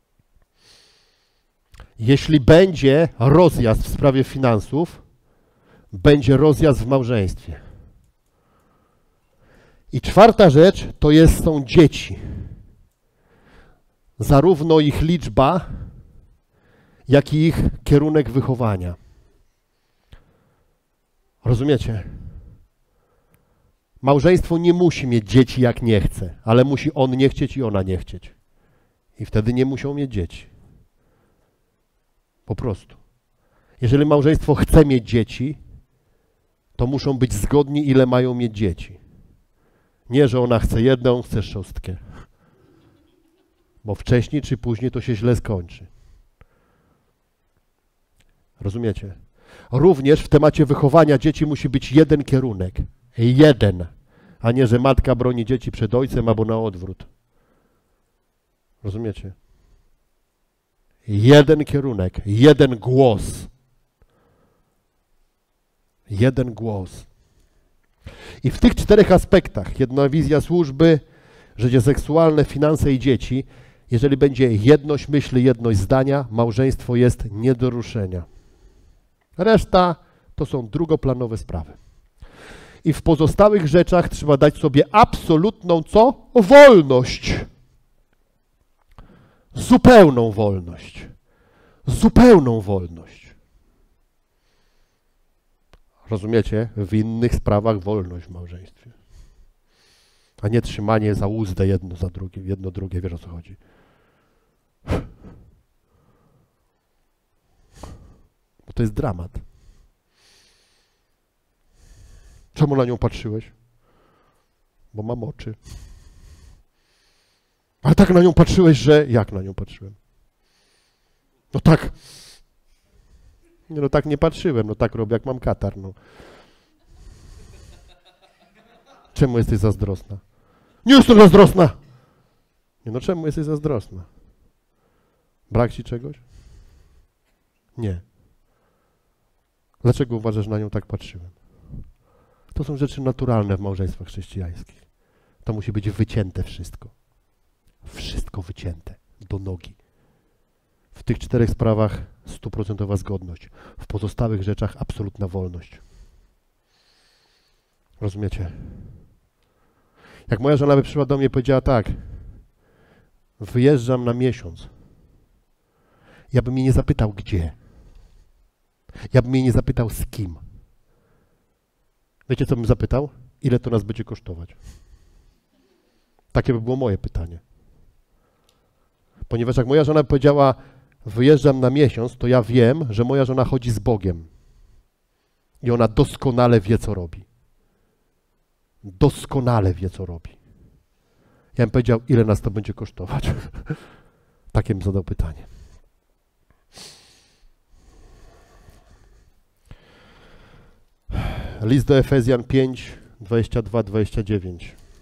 Jeśli będzie rozjazd w sprawie finansów, będzie rozjazd w małżeństwie. I czwarta rzecz są dzieci. Zarówno ich liczba, jak i ich kierunek wychowania. Rozumiecie? Małżeństwo nie musi mieć dzieci jak nie chce, ale musi on nie chcieć i ona nie chcieć. I wtedy nie muszą mieć dzieci. Po prostu. Jeżeli małżeństwo chce mieć dzieci, to muszą być zgodni, ile mają mieć dzieci. Nie, że ona chce jedną, chce szóstkę. Bo wcześniej czy później to się źle skończy. Rozumiecie? Również w temacie wychowania dzieci musi być jeden kierunek. Jeden. A nie, że matka broni dzieci przed ojcem albo na odwrót. Rozumiecie? Jeden kierunek, jeden głos. Jeden głos. I w tych 4 aspektach, jedna wizja służby, życie seksualne, finanse i dzieci, jeżeli będzie jedność myśli, jedność zdania, małżeństwo jest nie do ruszenia. Reszta to są drugoplanowe sprawy. I w pozostałych rzeczach trzeba dać sobie absolutną co? Wolność. Zupełną wolność. Zupełną wolność. Rozumiecie? W innych sprawach wolność w małżeństwie. A nie trzymanie za uzdę jedno za drugie, jedno drugie, wiesz o co chodzi. Bo to jest dramat. Czemu na nią patrzyłeś? Bo mam oczy. Ale tak na nią patrzyłeś, że... Jak na nią patrzyłem? No tak. No tak nie patrzyłem, no tak robię, jak mam katar, no. Czemu jesteś zazdrosna? Nie jestem zazdrosna! Nie, no czemu jesteś zazdrosna? Brak ci czegoś? Nie. Dlaczego uważasz, że na nią tak patrzyłem? To są rzeczy naturalne w małżeństwach chrześcijańskich. To musi być wycięte wszystko. Wszystko wycięte do nogi. W tych 4 sprawach 100% zgodność. W pozostałych rzeczach absolutna wolność. Rozumiecie? Jak moja żona by przyszła do mnie i powiedziała tak, wyjeżdżam na miesiąc. Ja bym jej nie zapytał gdzie. Ja bym jej nie zapytał z kim. Wiecie co bym zapytał? Ile to nas będzie kosztować? Takie by było moje pytanie. Ponieważ jak moja żona powiedziała, wyjeżdżam na miesiąc, to ja wiem, że moja żona chodzi z Bogiem. I ona doskonale wie, co robi. Doskonale wie, co robi. Ja bym powiedział, ile nas to będzie kosztować. Takie bym zadał pytanie. List do Efezjan 5, 22-29.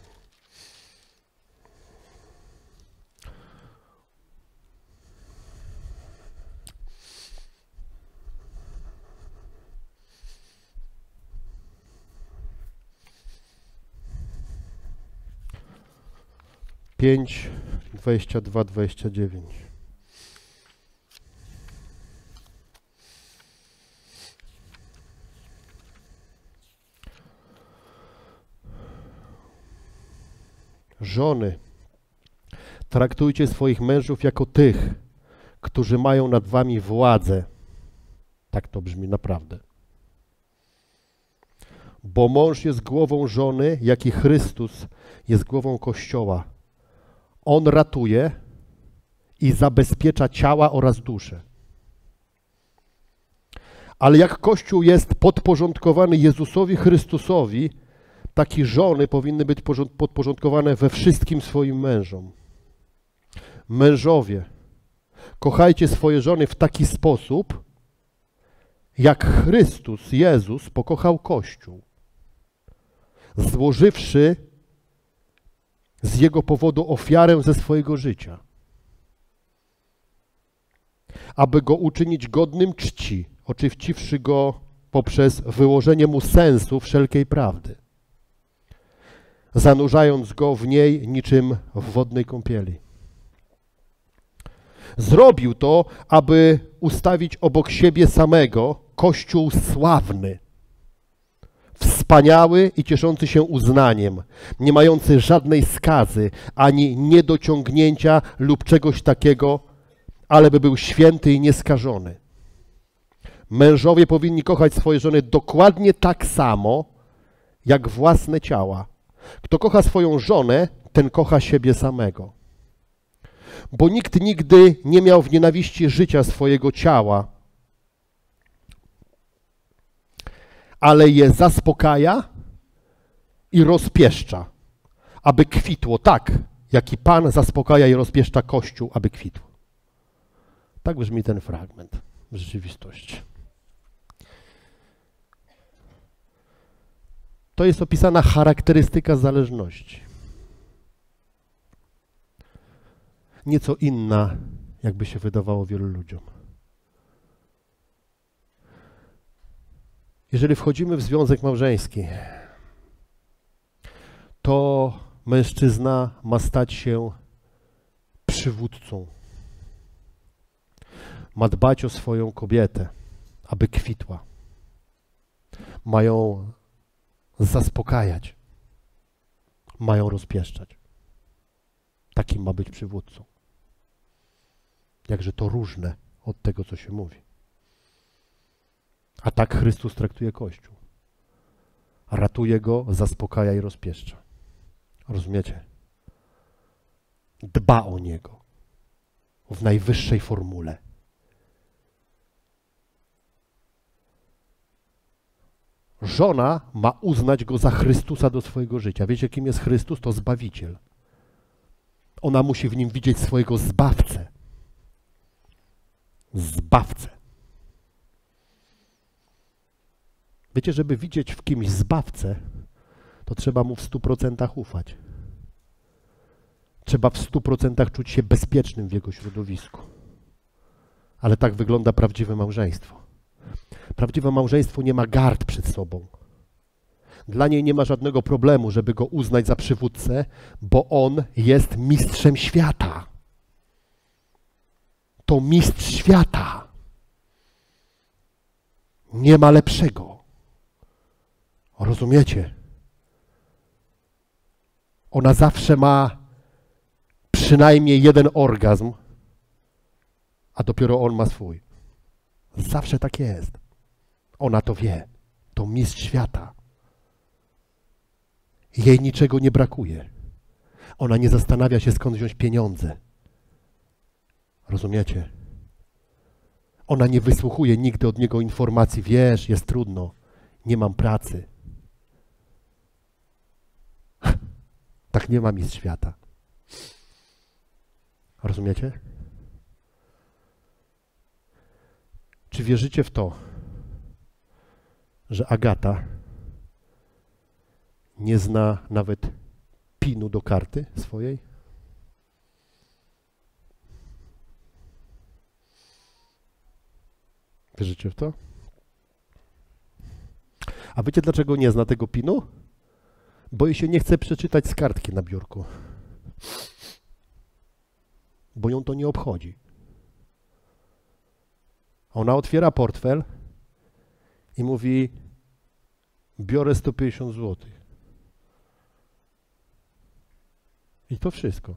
Pięć, 22, 29. Żony, traktujcie swoich mężów jako tych, którzy mają nad wami władzę. Tak to brzmi naprawdę. Bo mąż jest głową żony, jak i Chrystus jest głową Kościoła. On ratuje i zabezpiecza ciała oraz duszę. Ale jak Kościół jest podporządkowany Jezusowi Chrystusowi, tak i żony powinny być podporządkowane we wszystkim swoim mężom. Mężowie, kochajcie swoje żony w taki sposób, jak Chrystus, Jezus, pokochał Kościół, złożywszy z Jego powodu ofiarę ze swojego życia, aby Go uczynić godnym czci, oczyściwszy Go poprzez wyłożenie Mu sensu wszelkiej prawdy, zanurzając Go w niej niczym w wodnej kąpieli. Zrobił to, aby ustawić obok siebie samego Kościół sławny, wspaniały i cieszący się uznaniem, nie mający żadnej skazy, ani niedociągnięcia lub czegoś takiego, ale by był święty i nieskażony. Mężowie powinni kochać swoje żony dokładnie tak samo, jak własne ciała. Kto kocha swoją żonę, ten kocha siebie samego. Bo nikt nigdy nie miał w nienawiści życia swojego ciała, ale je zaspokaja i rozpieszcza, aby kwitło tak, jak i Pan zaspokaja i rozpieszcza Kościół, aby kwitł. Tak brzmi ten fragment w rzeczywistości. To jest opisana charakterystyka zależności. Nieco inna, jakby się wydawało wielu ludziom. Jeżeli wchodzimy w związek małżeński, to mężczyzna ma stać się przywódcą. Ma dbać o swoją kobietę, aby kwitła. Ma ją zaspokajać. Ma ją rozpieszczać. Takim ma być przywódcą. Jakże to różne od tego, co się mówi. A tak Chrystus traktuje Kościół. Ratuje go, zaspokaja i rozpieszcza. Rozumiecie? Dba o niego w najwyższej formule. Żona ma uznać go za Chrystusa do swojego życia. Wiecie, kim jest Chrystus? To Zbawiciel. Ona musi w nim widzieć swojego Zbawcę. Zbawcę. Wiecie, żeby widzieć w kimś Zbawcę, to trzeba mu w 100% ufać. Trzeba w 100% czuć się bezpiecznym w jego środowisku. Ale tak wygląda prawdziwe małżeństwo. Prawdziwe małżeństwo nie ma gard przed sobą. Dla niej nie ma żadnego problemu, żeby go uznać za przywódcę, bo on jest mistrzem świata. To mistrz świata. Nie ma lepszego. Rozumiecie? Ona zawsze ma przynajmniej jeden orgazm, a dopiero on ma swój. Zawsze tak jest. Ona to wie. To mistrz świata. Jej niczego nie brakuje. Ona nie zastanawia się, skąd wziąć pieniądze. Rozumiecie? Ona nie wysłuchuje nigdy od niego informacji. Wiesz, jest trudno. Nie mam pracy. Tak nie ma mistrz świata. Rozumiecie? Czy wierzycie w to, że Agata nie zna nawet PIN-u do karty swojej? Wierzycie w to? A wiecie, dlaczego nie zna tego PIN-u? Bo jej się nie chce przeczytać z kartki na biurku. Bo ją to nie obchodzi. Ona otwiera portfel i mówi: biorę 150 zł. I to wszystko.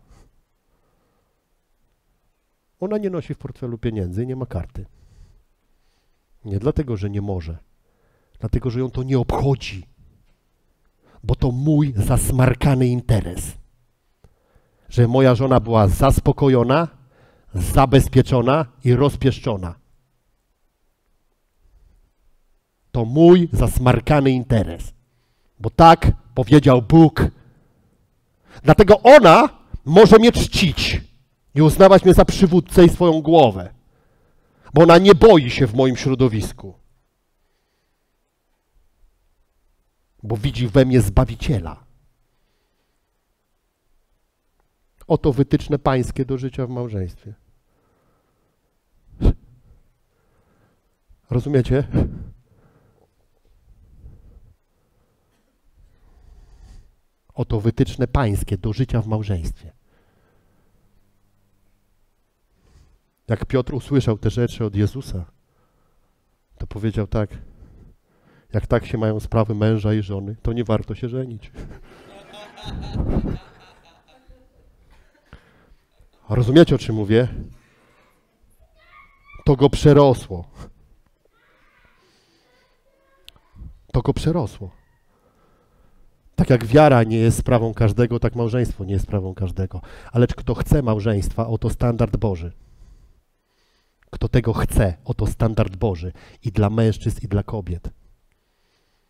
Ona nie nosi w portfelu pieniędzy i nie ma karty. Nie dlatego, że nie może. Dlatego, że ją to nie obchodzi. Bo to mój zasmarkany interes. Że moja żona była zaspokojona, zabezpieczona i rozpieszczona. To mój zasmarkany interes. Bo tak powiedział Bóg. Dlatego ona może mnie czcić i uznawać mnie za przywódcę i swoją głowę. Bo ona nie boi się w moim środowisku. Bo widzi we mnie Zbawiciela. Oto wytyczne pańskie do życia w małżeństwie. Rozumiecie? Oto wytyczne pańskie do życia w małżeństwie. Jak Piotr usłyszał te rzeczy od Jezusa, to powiedział tak: jak tak się mają sprawy męża i żony, to nie warto się żenić. Rozumiecie, o czym mówię? To go przerosło. To go przerosło. Tak jak wiara nie jest sprawą każdego, tak małżeństwo nie jest sprawą każdego. Ale kto chce małżeństwa, oto standard Boży. Kto tego chce, oto standard Boży. I dla mężczyzn, i dla kobiet.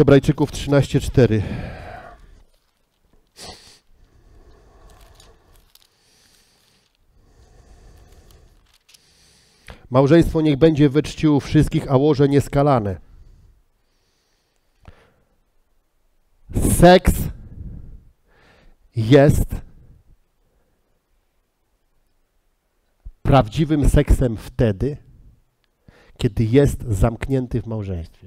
Hebrajczyków 13:4. Małżeństwo niech będzie we czci u wszystkich, a łoże nieskalane. Seks jest prawdziwym seksem wtedy, kiedy jest zamknięty w małżeństwie.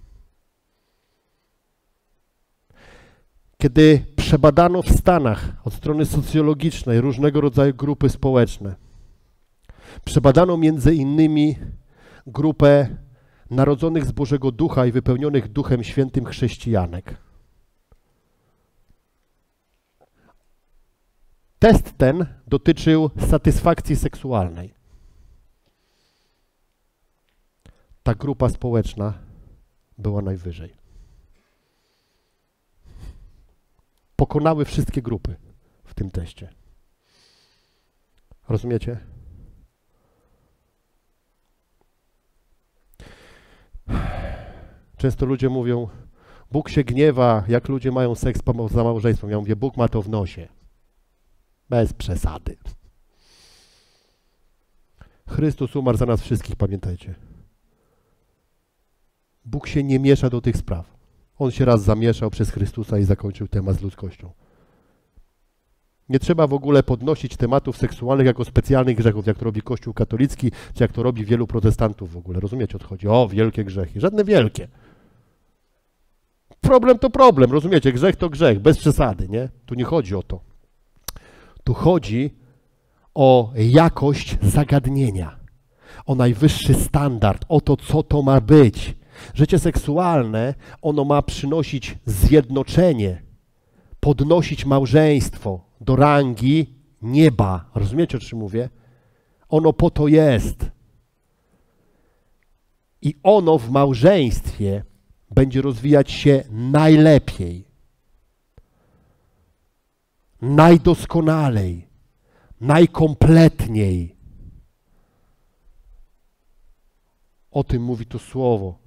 Kiedy przebadano w Stanach od strony socjologicznej różnego rodzaju grupy społeczne, przebadano między innymi grupę narodzonych z Bożego Ducha i wypełnionych Duchem Świętym chrześcijanek. Test ten dotyczył satysfakcji seksualnej. Ta grupa społeczna była najwyżej. Pokonały wszystkie grupy w tym teście. Rozumiecie? Często ludzie mówią, Bóg się gniewa, jak ludzie mają seks poza małżeństwem. Ja mówię, Bóg ma to w nosie. Bez przesady. Chrystus umarł za nas wszystkich, pamiętajcie. Bóg się nie miesza do tych spraw. On się raz zamieszał przez Chrystusa i zakończył temat z ludzkością. Nie trzeba w ogóle podnosić tematów seksualnych jako specjalnych grzechów, jak to robi Kościół katolicki, czy jak to robi wielu protestantów w ogóle. Rozumiecie, o co chodzi? O, wielkie grzechy. Żadne wielkie. Problem to problem, rozumiecie? Grzech to grzech, bez przesady, nie? Tu nie chodzi o to. Tu chodzi o jakość zagadnienia, o najwyższy standard, o to, co to ma być. Życie seksualne, ono ma przynosić zjednoczenie, podnosić małżeństwo do rangi nieba. Rozumiecie, o czym mówię? Ono po to jest. I ono w małżeństwie będzie rozwijać się najlepiej, najdoskonalej, najkompletniej. O tym mówi to słowo.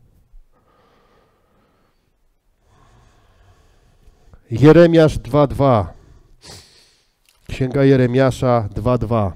Jeremiasz 2:2. Księga Jeremiasza 2:2.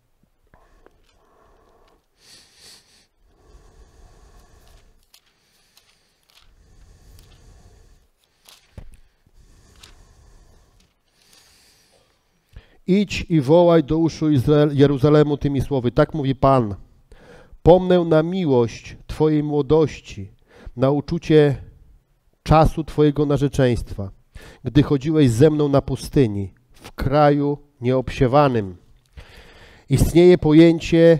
Idź i wołaj do uszu Jeruzalemu tymi słowy. Tak mówi Pan. Pomnę na miłość Twojej młodości, na uczucie czasu Twojego narzeczeństwa, gdy chodziłeś ze mną na pustyni, w kraju nieobsiewanym. Istnieje pojęcie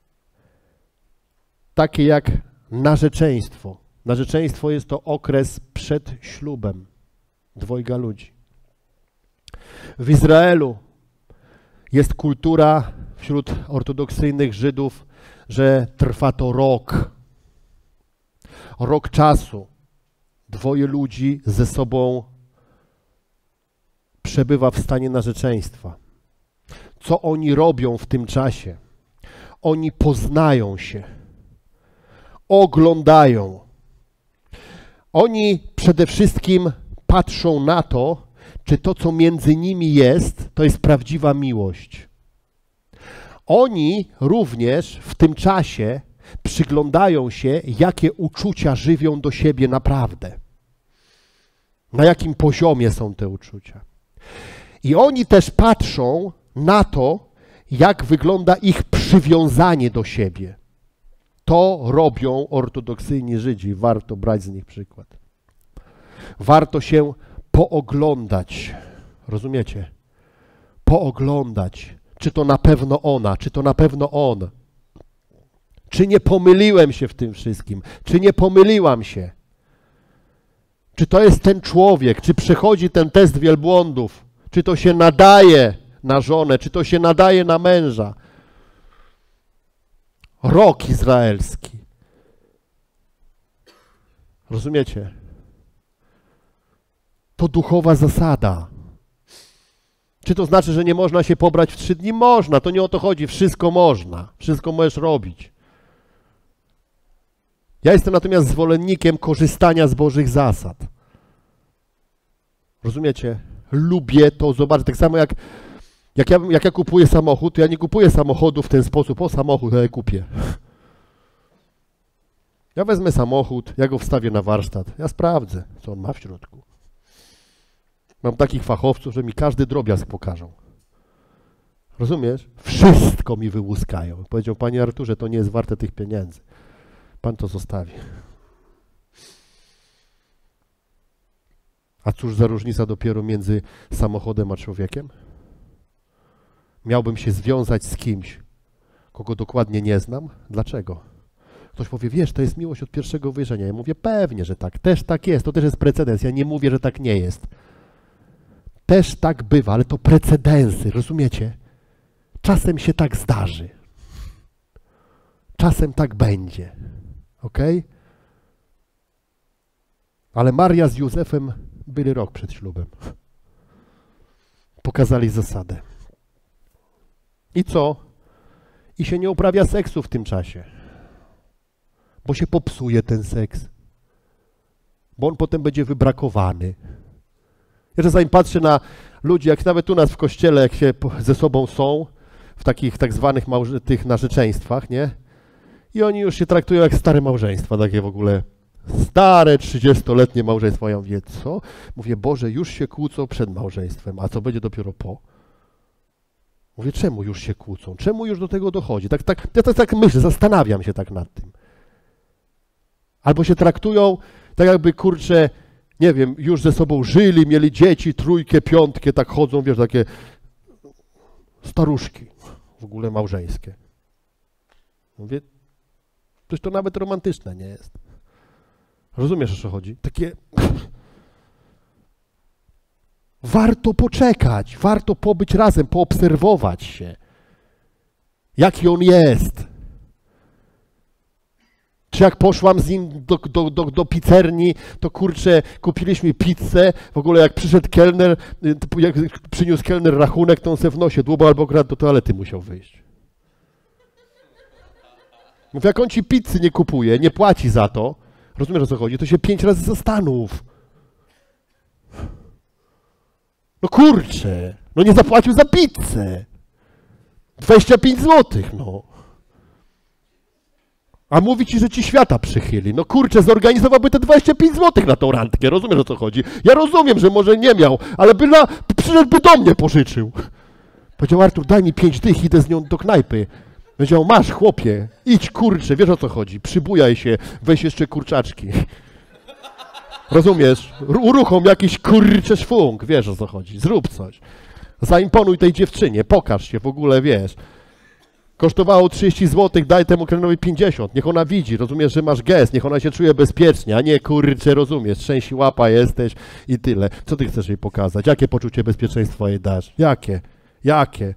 takie jak narzeczeństwo. Narzeczeństwo jest to okres przed ślubem dwojga ludzi. W Izraelu jest kultura wśród ortodoksyjnych Żydów, że trwa to rok. Rok czasu. Dwoje ludzi ze sobą przebywa w stanie narzeczeństwa. Co oni robią w tym czasie? Oni poznają się, oglądają. Oni przede wszystkim patrzą na to, czy to, co między nimi jest, to jest prawdziwa miłość. Oni również w tym czasie przyglądają się, jakie uczucia żywią do siebie naprawdę. Na jakim poziomie są te uczucia. I oni też patrzą na to, jak wygląda ich przywiązanie do siebie. To robią ortodoksyjni Żydzi. Warto brać z nich przykład. Warto się pooglądać. Rozumiecie? Pooglądać. Czy to na pewno ona, czy to na pewno on. Czy nie pomyliłem się w tym wszystkim? Czy nie pomyliłam się? Czy to jest ten człowiek? Czy przechodzi ten test wielbłądów? Czy to się nadaje na żonę? Czy to się nadaje na męża? Rok izraelski. Rozumiecie? To duchowa zasada. Czy to znaczy, że nie można się pobrać w 3 dni? Można, to nie o to chodzi. Wszystko można. Wszystko możesz robić. Ja jestem natomiast zwolennikiem korzystania z Bożych zasad. Rozumiecie? Lubię to zobaczyć. Tak samo jak ja kupuję samochód, to ja nie kupuję samochodu w ten sposób, o samochód, ja je kupię. Ja wezmę samochód, ja go wstawię na warsztat, ja sprawdzę, co on ma w środku. Mam takich fachowców, że mi każdy drobiazg pokażą. Rozumiesz? Wszystko mi wyłuskają. Powiedział, panie Arturze, to nie jest warte tych pieniędzy. Pan to zostawi. A cóż za różnica dopiero między samochodem a człowiekiem? Miałbym się związać z kimś, kogo dokładnie nie znam. Dlaczego? Ktoś powie, wiesz, to jest miłość od pierwszego wejrzenia. Ja mówię, pewnie, że tak. Też tak jest. To też jest precedens. Ja nie mówię, że tak nie jest. Też tak bywa, ale to precedensy, rozumiecie? Czasem się tak zdarzy. Czasem tak będzie. Ok? Ale Maria z Józefem byli rok przed ślubem. Pokazali zasadę. I co? I się nie uprawia seksu w tym czasie. Bo się popsuje ten seks. Bo on potem będzie wybrakowany. Ja czasami patrzę na ludzi, jak nawet u nas w kościele, jak się ze sobą są, w takich tak zwanych tych narzeczeństwach, nie? I oni już się traktują jak stare małżeństwa, takie w ogóle stare, 30-letnie małżeństwa. Ja mówię, co? Mówię, Boże, już się kłócą przed małżeństwem, a co będzie dopiero po? Mówię, czemu już się kłócą? Czemu już do tego dochodzi? Ja tak myślę, zastanawiam się tak nad tym. Albo się traktują tak jakby, kurczę, nie wiem, już ze sobą żyli, mieli dzieci, trójkę, piątkę, tak chodzą, wiesz, takie staruszki w ogóle małżeńskie. Mówię, przecież to nawet romantyczne nie jest. Rozumiesz, o co chodzi? Takie... Warto poczekać, warto pobyć razem, poobserwować się. Jaki on jest. Czy jak poszłam z nim do pizzerni, to kurczę, kupiliśmy pizzę, w ogóle jak przyszedł kelner, jak przyniósł kelner rachunek, to on se w nosie dłubał albo akurat do toalety musiał wyjść. Mówię, jak on ci pizzy nie kupuje, nie płaci za to, rozumiesz, o co chodzi, to się 5 razy zastanów. No kurczę, no nie zapłacił za pizzę. 25 zł, no. A mówi ci, że ci świata przychyli. No kurczę, zorganizowałby te 25 zł na tą randkę, rozumiesz, o co chodzi? Ja rozumiem, że może nie miał, ale przyszedłby do mnie pożyczył. Powiedział, Artur, daj mi 5 dych, idę z nią do knajpy. Powiedział, masz chłopie, idź kurczę, wiesz o co chodzi, przybujaj się, weź jeszcze kurczaczki. Rozumiesz? Uruchom jakiś kurczę szwung, wiesz o co chodzi, zrób coś. Zaimponuj tej dziewczynie, pokaż się w ogóle, wiesz. Kosztowało 30 zł, daj temu kelnerowi 50, niech ona widzi, rozumiesz, że masz gest, niech ona się czuje bezpiecznie, a nie kurczę, rozumiesz, trzęsi łapa jesteś i tyle. Co ty chcesz jej pokazać? Jakie poczucie bezpieczeństwa jej dasz? Jakie? Jakie?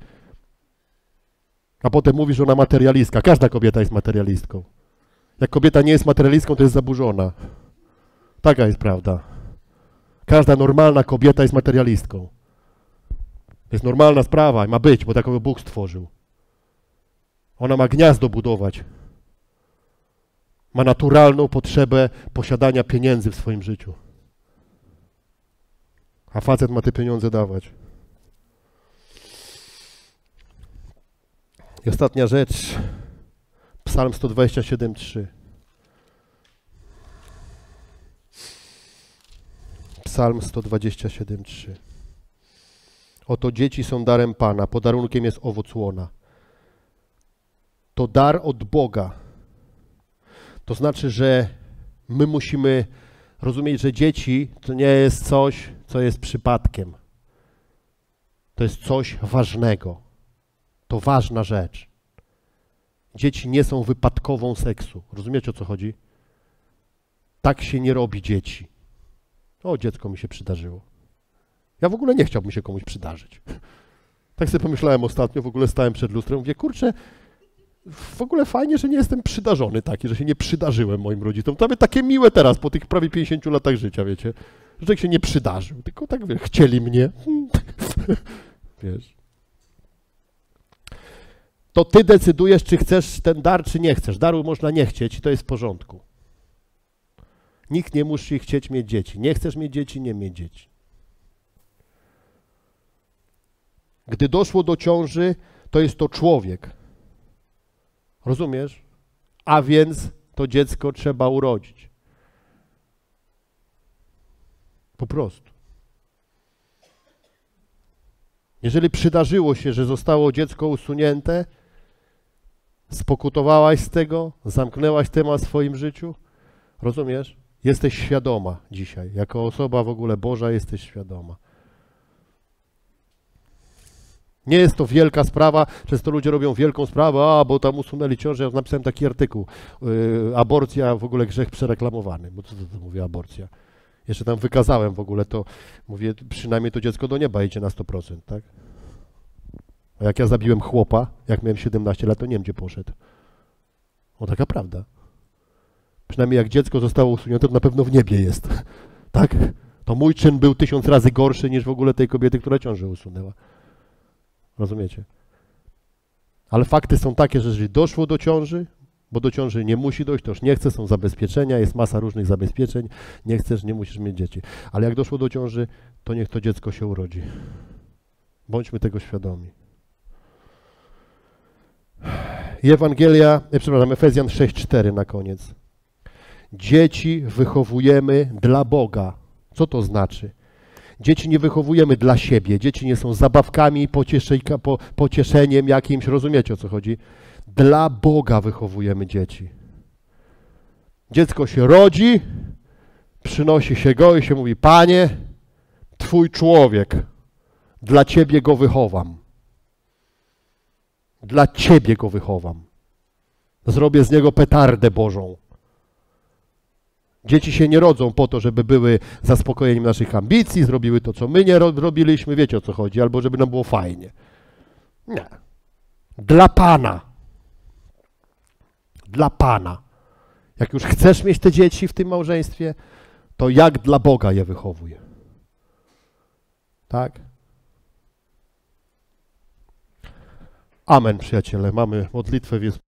A potem mówisz, że ona materialistka. Każda kobieta jest materialistką. Jak kobieta nie jest materialistką, to jest zaburzona. Taka jest prawda. Każda normalna kobieta jest materialistką. To jest normalna sprawa i ma być, bo takowy Bóg stworzył. Ona ma gniazdo budować. Ma naturalną potrzebę posiadania pieniędzy w swoim życiu. A facet ma te pieniądze dawać. I ostatnia rzecz. Psalm 127:3. Psalm 127:3. Oto dzieci są darem Pana, podarunkiem jest owoc łona. To dar od Boga. To znaczy, że my musimy rozumieć, że dzieci to nie jest coś, co jest przypadkiem. To jest coś ważnego. To ważna rzecz. Dzieci nie są wypadkową seksu. Rozumiecie, o co chodzi? Tak się nie robi dzieci. O, dziecko mi się przydarzyło. Ja w ogóle nie chciałbym się komuś przydarzyć. Tak sobie pomyślałem ostatnio, w ogóle stałem przed lustrem, mówię, kurczę, w ogóle fajnie, że nie jestem przydarzony taki, że się nie przydarzyłem moim rodzicom. To nawet takie miłe teraz, po tych prawie 50 latach życia, wiecie, że człowiek się nie przydarzył, tylko tak, wiesz, chcieli mnie. Wiesz. To ty decydujesz, czy chcesz ten dar, czy nie chcesz. Daru można nie chcieć i to jest w porządku. Nikt nie musi chcieć mieć dzieci. Nie chcesz mieć dzieci, nie mieć dzieci. Gdy doszło do ciąży, to jest to człowiek. Rozumiesz? A więc to dziecko trzeba urodzić. Po prostu. Jeżeli przydarzyło się, że zostało dziecko usunięte, spokutowałaś z tego, zamknęłaś temat w swoim życiu, rozumiesz? Jesteś świadoma dzisiaj. Jako osoba w ogóle Boża jesteś świadoma. Nie jest to wielka sprawa, często ludzie robią wielką sprawę, bo tam usunęli ciążę, ja napisałem taki artykuł, aborcja, w ogóle grzech przereklamowany, bo co to mówię aborcja? Jeszcze tam wykazałem w ogóle to, mówię, przynajmniej to dziecko do nieba idzie na 100%, tak? A jak ja zabiłem chłopa, jak miałem 17 lat, to nie wiem, gdzie poszedł. O, taka prawda. Przynajmniej jak dziecko zostało usunięte, to na pewno w niebie jest, tak? To mój czyn był 1000 razy gorszy niż w ogóle tej kobiety, która ciążę usunęła. Rozumiecie? Ale fakty są takie, że jeżeli doszło do ciąży, bo do ciąży nie musi dojść, to już nie chce, są zabezpieczenia, jest masa różnych zabezpieczeń, nie chcesz, nie musisz mieć dzieci. Ale jak doszło do ciąży, to niech to dziecko się urodzi. Bądźmy tego świadomi. I Efezjan 6:4 na koniec. Dzieci wychowujemy dla Boga. Co to znaczy? Dzieci nie wychowujemy dla siebie. Dzieci nie są zabawkami, pocieszeniem jakimś. Rozumiecie, o co chodzi? Dla Boga wychowujemy dzieci. Dziecko się rodzi, przynosi się go i się mówi: Panie, Twój człowiek, dla Ciebie go wychowam. Dla Ciebie go wychowam. Zrobię z niego petardę Bożą. Dzieci się nie rodzą po to, żeby były zaspokojeniem naszych ambicji, zrobiły to, co my nie robiliśmy, wiecie, o co chodzi, albo żeby nam było fajnie. Nie. Dla Pana. Dla Pana. Jak już chcesz mieć te dzieci w tym małżeństwie, to jak dla Boga je wychowuj. Tak? Amen, przyjaciele. Mamy modlitwę.